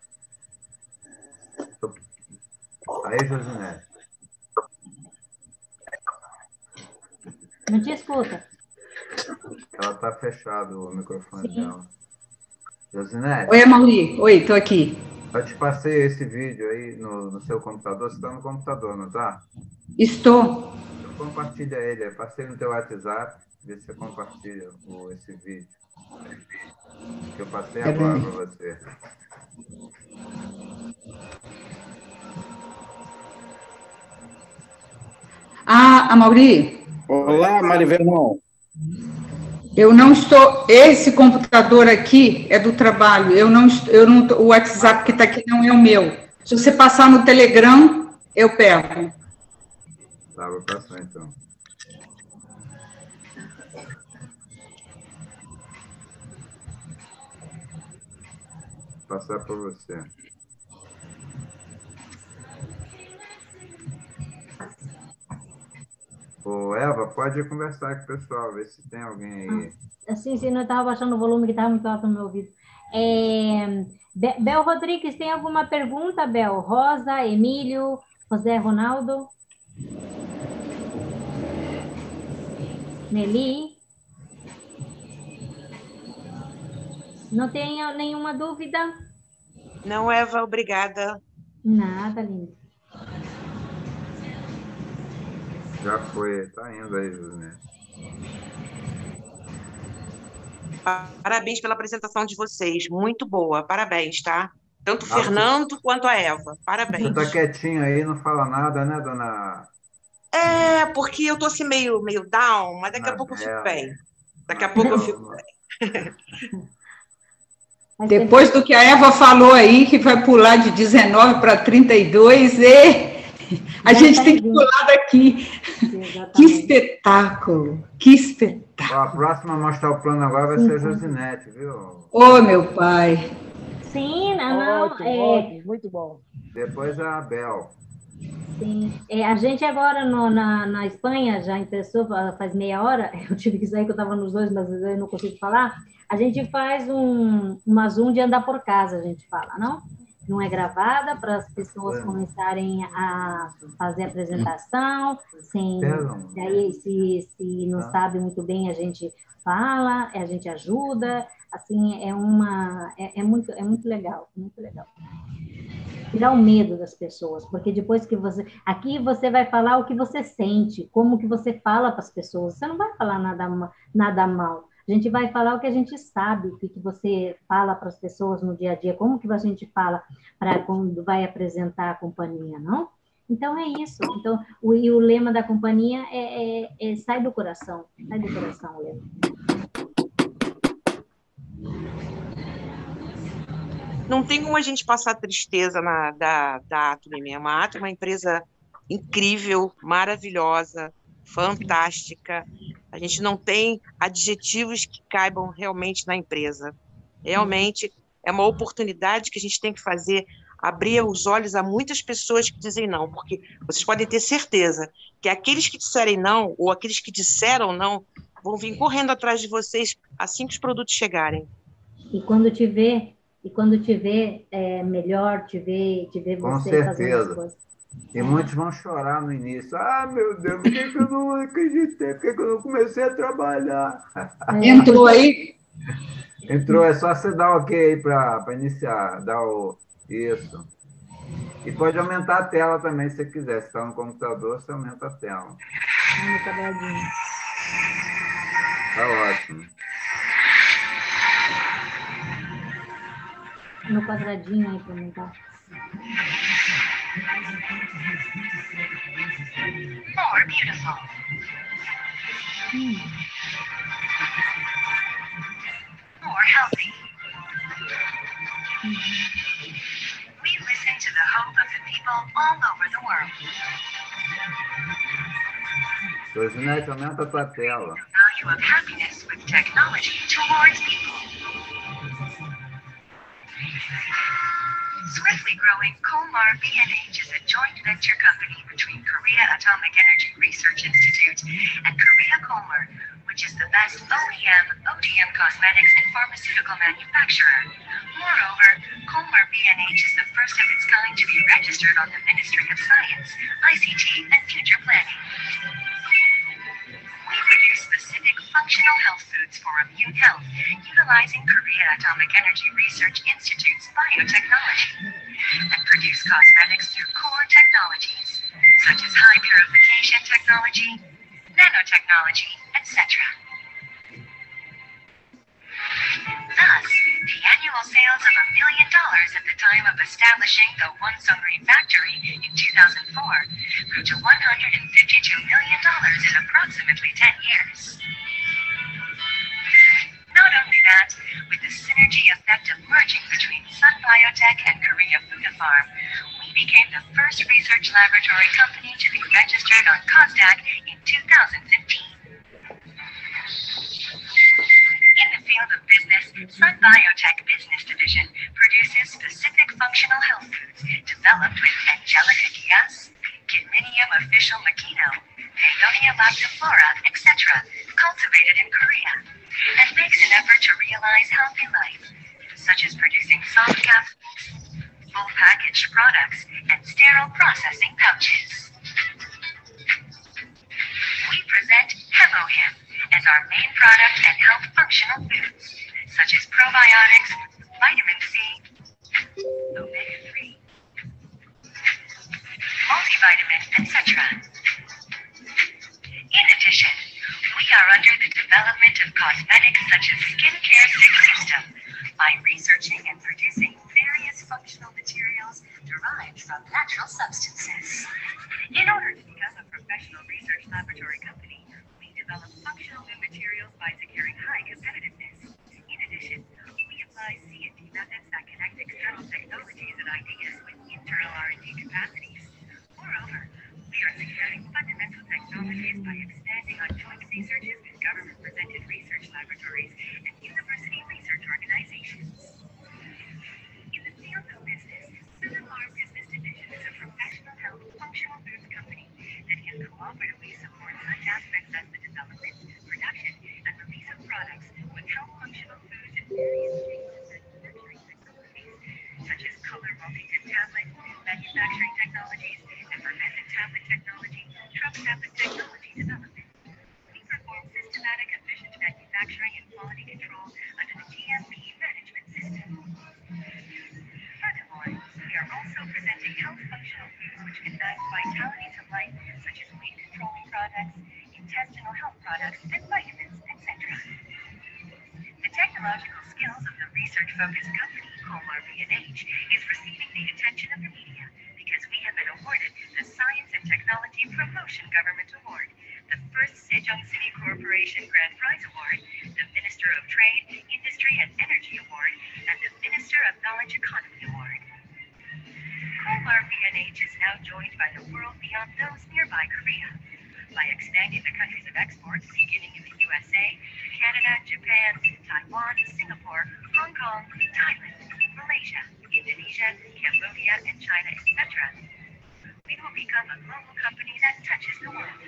Aí, Josinete. Não te escuta. Ela está fechado o microfone Sim. dela. Josinete. Oi, Mauri. Oi, estou aqui. Eu te passei esse vídeo aí no, no seu computador. Você está no computador, não está? Estou. compartilha ele. Eu passei no teu WhatsApp, vê se você compartilha o, esse vídeo. Que eu passei É agora bem. para você. Ah, Amauri, Olá, Marivernon. eu não estou. Esse computador aqui é do trabalho. Eu não, est- eu não, o WhatsApp que está aqui não é o meu. Se você passar no Telegram, eu pego. Tá, vou passar então. Vou passar para você. Ô, Eva, pode conversar com o pessoal, ver se tem alguém aí. Ah, sim, sim, eu estava baixando o volume que estava muito alto no meu ouvido. É, Be- Bel Rodrigues, tem alguma pergunta, Bel? Rosa, Emílio, José Ronaldo? Nelly? Não tenho nenhuma dúvida? Não, Eva, obrigada. Nada, lindo. Já foi, tá indo aí, né? Parabéns pela apresentação de vocês. Muito boa, parabéns, tá? Tanto o Ah, você- Fernando quanto a Eva. Você Parabéns. tá quietinho aí, não fala nada, né, dona É, porque eu tô assim meio, meio down, mas daqui a pouco eu fico Anabela? bem. Daqui a pouco eu fico Anabela. bem. Mas Depois do que a Eva falou aí, que vai pular de dezenove para trinta e dois, e a Já gente tá tem em que vinte. pular daqui. Que Exatamente. espetáculo, que espetáculo. Ó, a próxima a mostrar o plano agora vai Sim, ser a sim. Josinete, viu? Ô, meu pai. Sim, não, não. Ótimo, É, ótimo, muito bom. Depois a Abel. sim. É, a gente agora no- na, na Espanha já empeçou fa- faz meia hora. Eu tive que sair que eu estava nos dois, mas eu não consigo falar. A gente faz um, uma Zoom de andar por casa, a gente fala, não? Não é gravada para as pessoas começarem a fazer a apresentação, sem, Perdão. daí se, se não Tá. sabe muito bem, a gente fala, a gente ajuda, assim, é uma, é, é muito, é muito legal, muito legal. Tirar o medo das pessoas, porque depois que você, aqui você vai falar o que você sente, como que você fala para as pessoas, você não vai falar nada, ma- nada mal, a gente vai falar o que a gente sabe, o que, que você fala para as pessoas no dia a dia, como que a gente fala para quando vai apresentar a companhia, não? Então é isso, então, o, e o lema da companhia é, é- é sai do coração, sai do coração o lema. Não tem como a gente passar tristeza na, da, da Atome mesmo. A Atome é uma empresa incrível, maravilhosa, fantástica. A gente não tem adjetivos que caibam realmente na empresa. Realmente é uma oportunidade que a gente tem que fazer, abrir os olhos a muitas pessoas que dizem não, porque vocês podem ter certeza que aqueles que disserem não, ou aqueles que disseram não, vão vir correndo atrás de vocês assim que os produtos chegarem. E quando te vê, e quando te vê é, melhor, te vê, te vê Com você fazendo as certeza. coisas. E muitos vão chorar no início. Ah, meu Deus, por que, que eu não acreditei? Por que, que eu não comecei a trabalhar? Entrou aí? Entrou, é só você dar o ok aí para iniciar. Dar o... Isso. E pode aumentar a tela também, se você quiser. Se está no computador, você aumenta a tela. Ah, no quadradinho. Tá ótimo. No quadradinho aí para aumentar. More beautiful. Hum. More healthy. We listen to the hope of the people all over the world. Josinete, aumenta a tua tela. The value of happiness with technology towards people. Swiftly growing Colmar B and H is a joint venture company between Korea Atomic Energy Research Institute and Korea Colmar, which is the best O E M, O D M cosmetics and pharmaceutical manufacturer. Moreover, Colmar B and H is the first of its kind to be registered on the Ministry of Science, I C T, and Future Planning. We produce specific functional health foods for immune health, utilizing Korea Atomic Energy Research Institute's biotechnology, and produce cosmetics through core technologies, such as high purification technology, nanotechnology, et cetera. Thus, the annual sales of a million dollars at the time of establishing the One Sungri factory in two thousand four grew to one hundred fifty-two million dollars in approximately ten years. Not only that, with the synergy effect of merging between Sun Biotech and Korea Food-Farm, we became the first research laboratory company to be registered on KOSDAQ in two thousand fifteen. In the field of business, Sun Biotech Business Division produces specific functional health foods developed with Angelica Diaz, Kidminium official Makino, Paeonia lactiflora, et cetera, cultivated in Korea, and makes an effort to realize healthy life, such as producing soft capsules, full packaged products, and sterile processing pouches. We present HemoHim as our main product and health functional foods, such as probiotics, vitamin C, omega three, multivitamin, et cetera. In addition, we are under the development of cosmetics such as skincare system by researching and producing various functional materials derived from natural substances. In order to become a professional research laboratory company, we develop functional new materials by securing high competitiveness. In addition, we apply C and D methods that connect external technologies and ideas with internal R and D capacities. Moreover, we are securing fundamental technologies by expanding on joint researches with government-presented research laboratories and university research organizations. In the field of business, Sun-Farm Business Division is a professional health functional foods company that can cooperatively support such aspects as the development, production, and release of products with health functional foods in various shapes and manufacturing technologies, such as color multi-tip tablet, manufacturing technologies, and fermented tablet technology, drug tablet technology development. We perform systematic, efficient manufacturing and quality control under the G M P management system. Furthermore, we are also presenting health functional foods which can add vitality to life, such as weight controlling products, intestinal health products, and vitamins, et cetera. The technological skills of the research-focused company, Colmar B and H, is receiving the attention of the media because we have been awarded the Science and Technology Promotion Government Award, the first Sejong City Corporation Grand Prize Award, the Minister of Trade, Industry and Energy Award, and the Minister of Knowledge Economy Award. Colmar B and H is now joined by the world beyond those nearby Korea. By expanding the countries of export, beginning in the U S A, Canada, Japan, Taiwan, Singapore, Hong Kong, Thailand, Malaysia, Indonesia, Cambodia, and China, et cetera, we will become a global company that touches the world.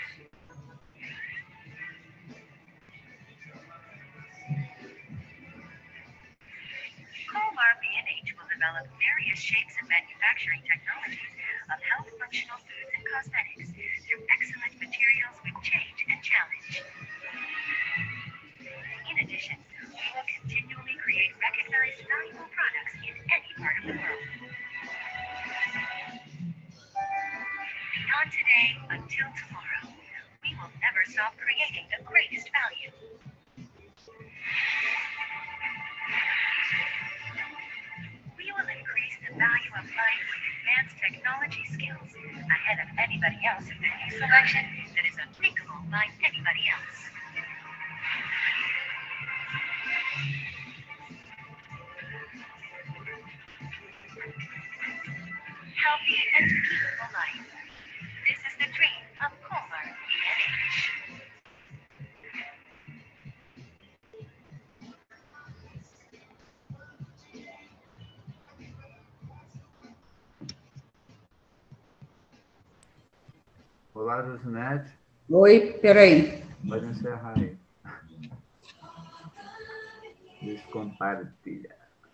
Colmar B and H will develop various shapes and manufacturing technologies of health functional foods and cosmetics through excellent materials with change and challenge. In addition, we will continually create recognized valuable products in any part of the world. Beyond today until tomorrow, we will never stop creating the greatest value. We will increase the value of life with advanced technology skills ahead of anybody else in the new selection that is unthinkable by anybody else. Healthy and beautiful life. This is the dream of Colmar B and H. Olá, Rosinete. Oi, peraí. Pode encerrar aí. Descompartilha.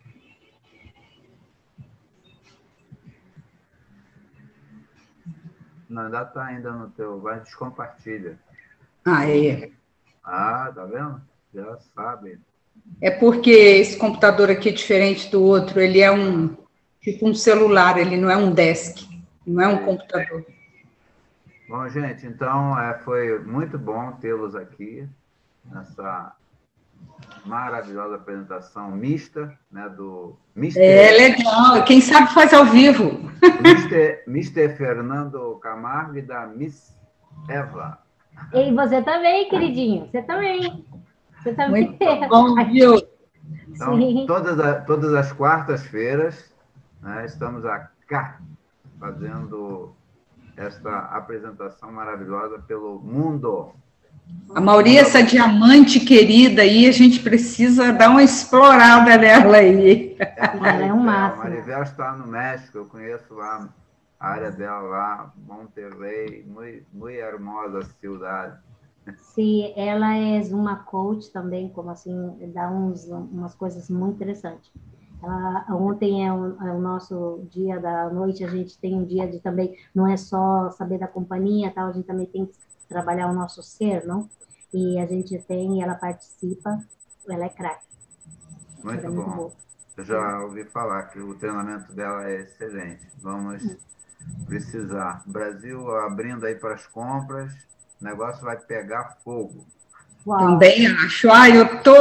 Não, ainda está ainda no teu. Vai, descompartilha. Ah, é. Ah, tá vendo? Já sabe. É porque esse computador aqui é diferente do outro. Ele é um tipo um celular, ele não é um desk, não é um computador. Bom, gente, então é, foi muito bom tê-los aqui nessa maravilhosa apresentação mista, né, do mister É legal, quem sabe faz ao vivo. mister mister Fernando Camargo e da Miss Eva. E você também, queridinho, você também. Você também. Muito bom, viu? Então, Sim. todas, a, todas as quartas-feiras, né, estamos cá fazendo esta apresentação maravilhosa pelo mundo. A Mauri, essa diamante querida aí, a gente precisa dar uma explorada nela aí. É a Ela é Maribel. um máximo. Maribel está no México, eu conheço lá a área dela lá, Monterrey, muito, muito hermosa cidade. Sim, ela é uma coach também, como assim, dá uns, umas coisas muito interessantes. Ela, ontem é o, é o nosso dia da noite, a gente tem um dia de também, não é só saber da companhia, tal, a gente também tem que trabalhar o nosso ser, não? E a gente tem, ela participa, ela é craque. Muito é bom. Muito boa. Eu já ouvi falar que o treinamento dela é excelente. Vamos precisar. Brasil abrindo aí para as compras, o negócio vai pegar fogo. Uau. Também acho. Ai, eu tô...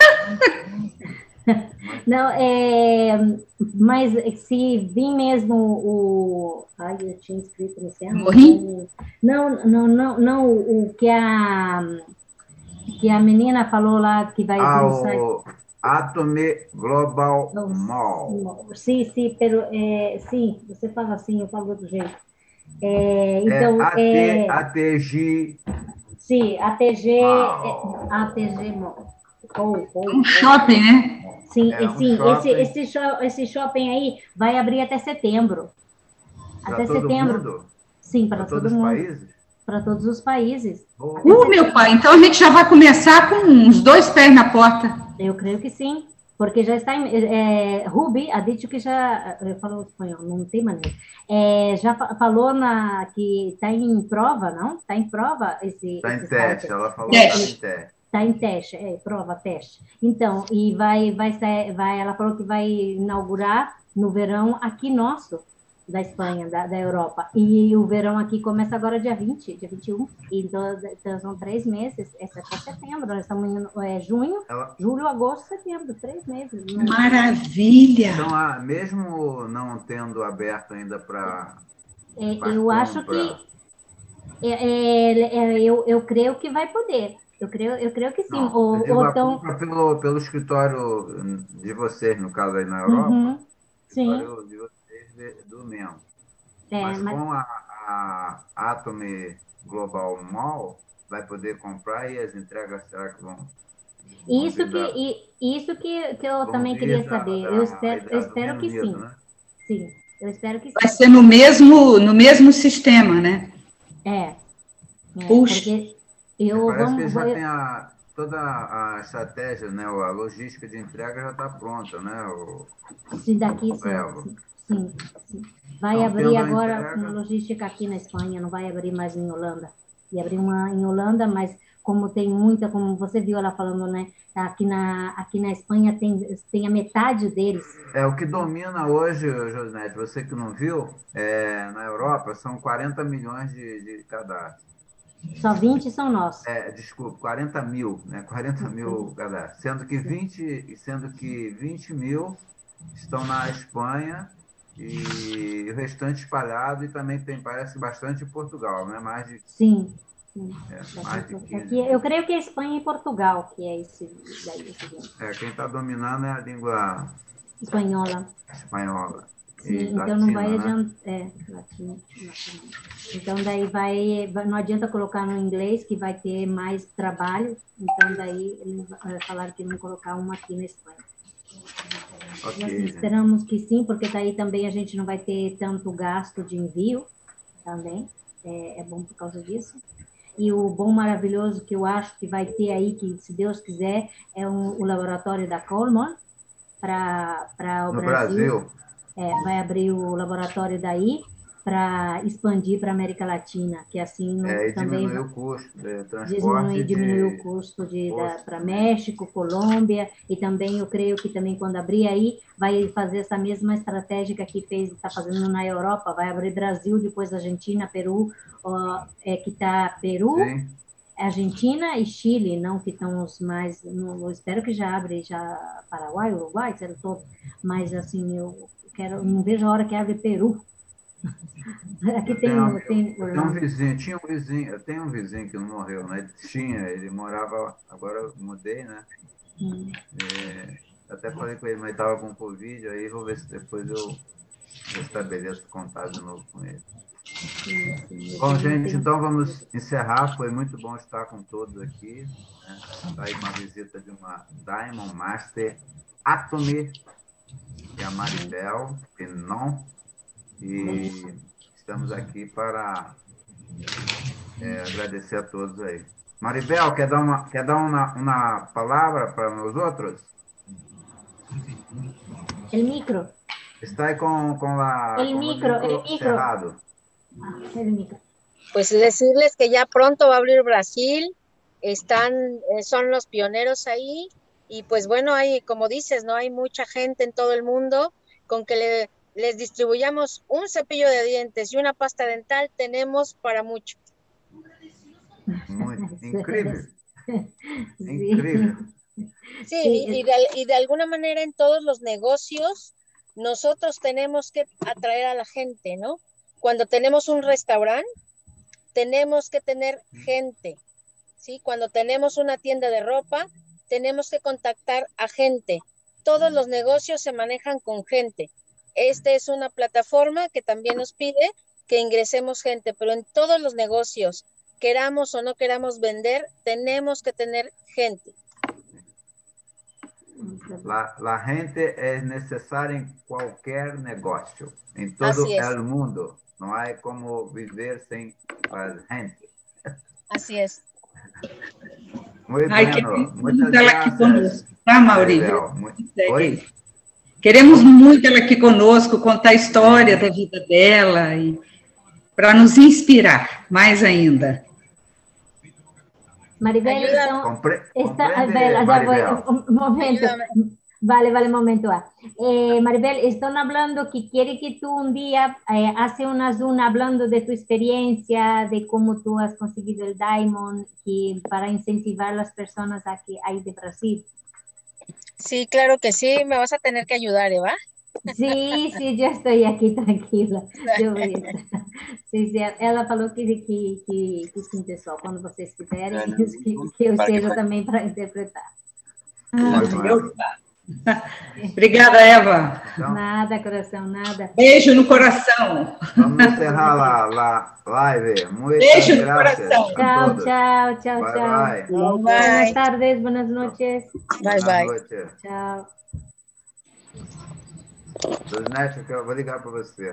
Não, é, mas se vir mesmo o... Ai, eu tinha escrito no céu. Morri? Não, não, não, não, o que a, que a menina falou lá que vai Ah, vir o site. Atomy Global Mall. Sim, sim, pero, é, sim, você fala assim, eu falo do outro jeito. É, então, é é, A T G. Sim, A T G, Mall. A T G Mall. Oh, oh, Um shopping, né? Sim, É um sim esse, shopping. esse, sho- esse shopping aí vai abrir até setembro. Para Até todo setembro. mundo? Sim, para Para todo todos os mundo. países? Para todos os países. Oh. Até Uh, setembro. meu pai, então a gente já vai começar com uns dois pés na porta. Eu creio que sim, porque já está em... É, Ruby, a dito que já... Eu falo espanhol, não tem maneira. É, já fa- falou na, que está em prova, não? Está em prova esse, Está esse em teste, site. ela falou Teste. que está em teste. Está em teste, é, prova, teste. Então, e vai, vai, ser, vai, ela falou que vai inaugurar no verão aqui nosso, da Espanha, da, da Europa. E o verão aqui começa agora dia vinte, dia vinte e um. Então, então são três meses, é até setembro, nós estamos em é, junho, Ela... julho, agosto, setembro, três meses. Não... Maravilha! Então, ah, mesmo não tendo aberto ainda para... É, eu acho que... É, é, é, eu, eu creio que vai poder. Eu creio, eu creio que sim. Não, ou, eu digo ou a tão... compra pelo, pelo escritório de vocês, no caso aí na Europa, Uhum, sim. escritório de vocês de, do mesmo. É, mas, mas com a, a Atomy Global Mall, vai poder comprar e as entregas será que vão... vão Isso vir que, da, e, isso que, que eu vão também vir queria da, saber. da, Eu espero, eu da, do espero Reino que Unido, sim. né? Sim, eu espero que sim. Vai ser no mesmo, no mesmo sistema, né? É. é Puxa. porque eu Parece vamos, que já vou, tem a, toda a estratégia, né? A logística de entrega já está pronta, né? O, se daqui sim, Belo. sim, sim. Vai Então, abrir tendo a agora entrega- uma logística aqui na Espanha, não vai abrir mais em Holanda. E abrir uma em Holanda, mas como tem muita, como você viu ela falando, né? Aqui na, aqui na Espanha tem, tem a metade deles. É, o que domina hoje, Josinete, você que não viu, é, na Europa são quarenta milhões de, de cadastros. Só vinte são nossos. É, desculpa, quarenta mil, né? quarenta mil cadastros. Sendo que vinte, sendo que vinte mil estão na Espanha e o restante espalhado, e também tem, parece, bastante em Portugal, né? Mais de, Sim. sim. é, mais de quinze Aqui, eu creio que é Espanha e Portugal, que é esse daí. Esse É, quem está dominando é a língua espanhola. espanhola. Sim, E então não latina, vai né? adiantar. É, latino, latino. Então daí vai, não adianta colocar no inglês que vai ter mais trabalho. Então daí eles falaram que não colocar uma aqui na Espanha. Ok, E assim, gente. esperamos que sim, porque daí também a gente não vai ter tanto gasto de envio também. É, é bom por causa disso. E o bom maravilhoso que eu acho que vai ter aí, que se Deus quiser, é um, o laboratório da Coleman para o No Brasil. Brasil, É, vai abrir o laboratório daí para expandir para a América Latina, que assim no, é, e também diminuir o custo de transporte diminuir, diminuir de... o custo de posto para também. México, Colômbia, e também eu creio que também quando abrir aí, vai fazer essa mesma estratégia que fez, está fazendo na Europa, vai abrir Brasil, depois Argentina, Peru, ó, é que está Peru, Sim. Argentina e Chile, não que estão os mais, não, eu espero que já abre já Paraguai, Uruguai, etc. todo, mas assim, eu quero, não vejo a hora que abre Peru. Aqui Eu tem, tenho, tem eu tenho um Orlando. vizinho, tinha um vizinho, eu tenho um vizinho que não morreu, né? Tinha, ele morava, agora eu mudei, né? Hum. É, até falei com ele, mas estava com Covid, aí vou ver se depois eu estabeleço contato de novo com ele. Sim, sim, Bom, eu gente, tenho- então vamos encerrar. Foi muito bom estar com todos aqui. Né? Tá aí uma visita de uma Diamond Master Atomy, que é a Maribel Pinon, e estamos aqui para é, agradecer a todos aí. Maribel, quer dar uma, quer dar uma, uma palavra para nós outros? El micro, Está aí com, com, la, el com o micro, el micro micro. cerrado. Ah, el micro. Pues decirles que ya pronto va a abrir Brasil, están, eh, son los pioneros ahí, y pues bueno, hay, como dices, no hay mucha gente en todo el mundo, con que le, les distribuyamos un cepillo de dientes y una pasta dental, tenemos para mucho. Muy increíble. Sí. Increíble. Sí, Sí, y, y, de, y de alguna manera en todos los negocios nosotros tenemos que atraer a la gente, ¿no? Cuando tenemos un restaurante, tenemos que tener gente, ¿sí? Cuando tenemos una tienda de ropa, tenemos que contactar a gente. Todos los negocios se manejan con gente. Esta es una plataforma que también nos pide que ingresemos gente, pero en todos los negocios, queramos o no queramos vender, tenemos que tener gente. La, la gente es necesaria en cualquier negocio, en todo Así es. el mundo. No hay como vivir sin la gente. Así es. Muy Ai, bueno. queremos Muchas muito ela aqui gracias. conosco, tá, Maurício? Maribel. Mu- Oi? Queremos muito ela aqui conosco, contar a história da vida dela, e para nos inspirar mais ainda. Maribel, Ayuda. então, Compre- está, comprende, Bela, já vou, Maribel. um, um momento, Ayúdame. vale, vale, un momento. ah. Eh, Maribel, están hablando que quiere que tú un día eh, hace una Zoom hablando de tu experiencia, de cómo tú has conseguido el Diamond, y para incentivar a las personas aquí ahí de Brasil. Sí, claro que sí, me vas a tener que ayudar, Eva. Sí, sí, yo estoy aquí tranquila. Eu vou estar. Sim, sim, ela falou que, que, que, que sim, pessoal, quando vocês quiserem, que, que eu esteja também para interpretar. Muy bueno. Obrigada, Eva. Então, Nada, coração, nada. Beijo no coração. vamos encerrar la, la live. Muchas Beijo no gracias coração. a Chao, todos. chao, chao, Bye, chao. bye. Buenas tardes, buenas noches. Bye, Buenas bye. noches. Chao. Donete, eu vou ligar para você.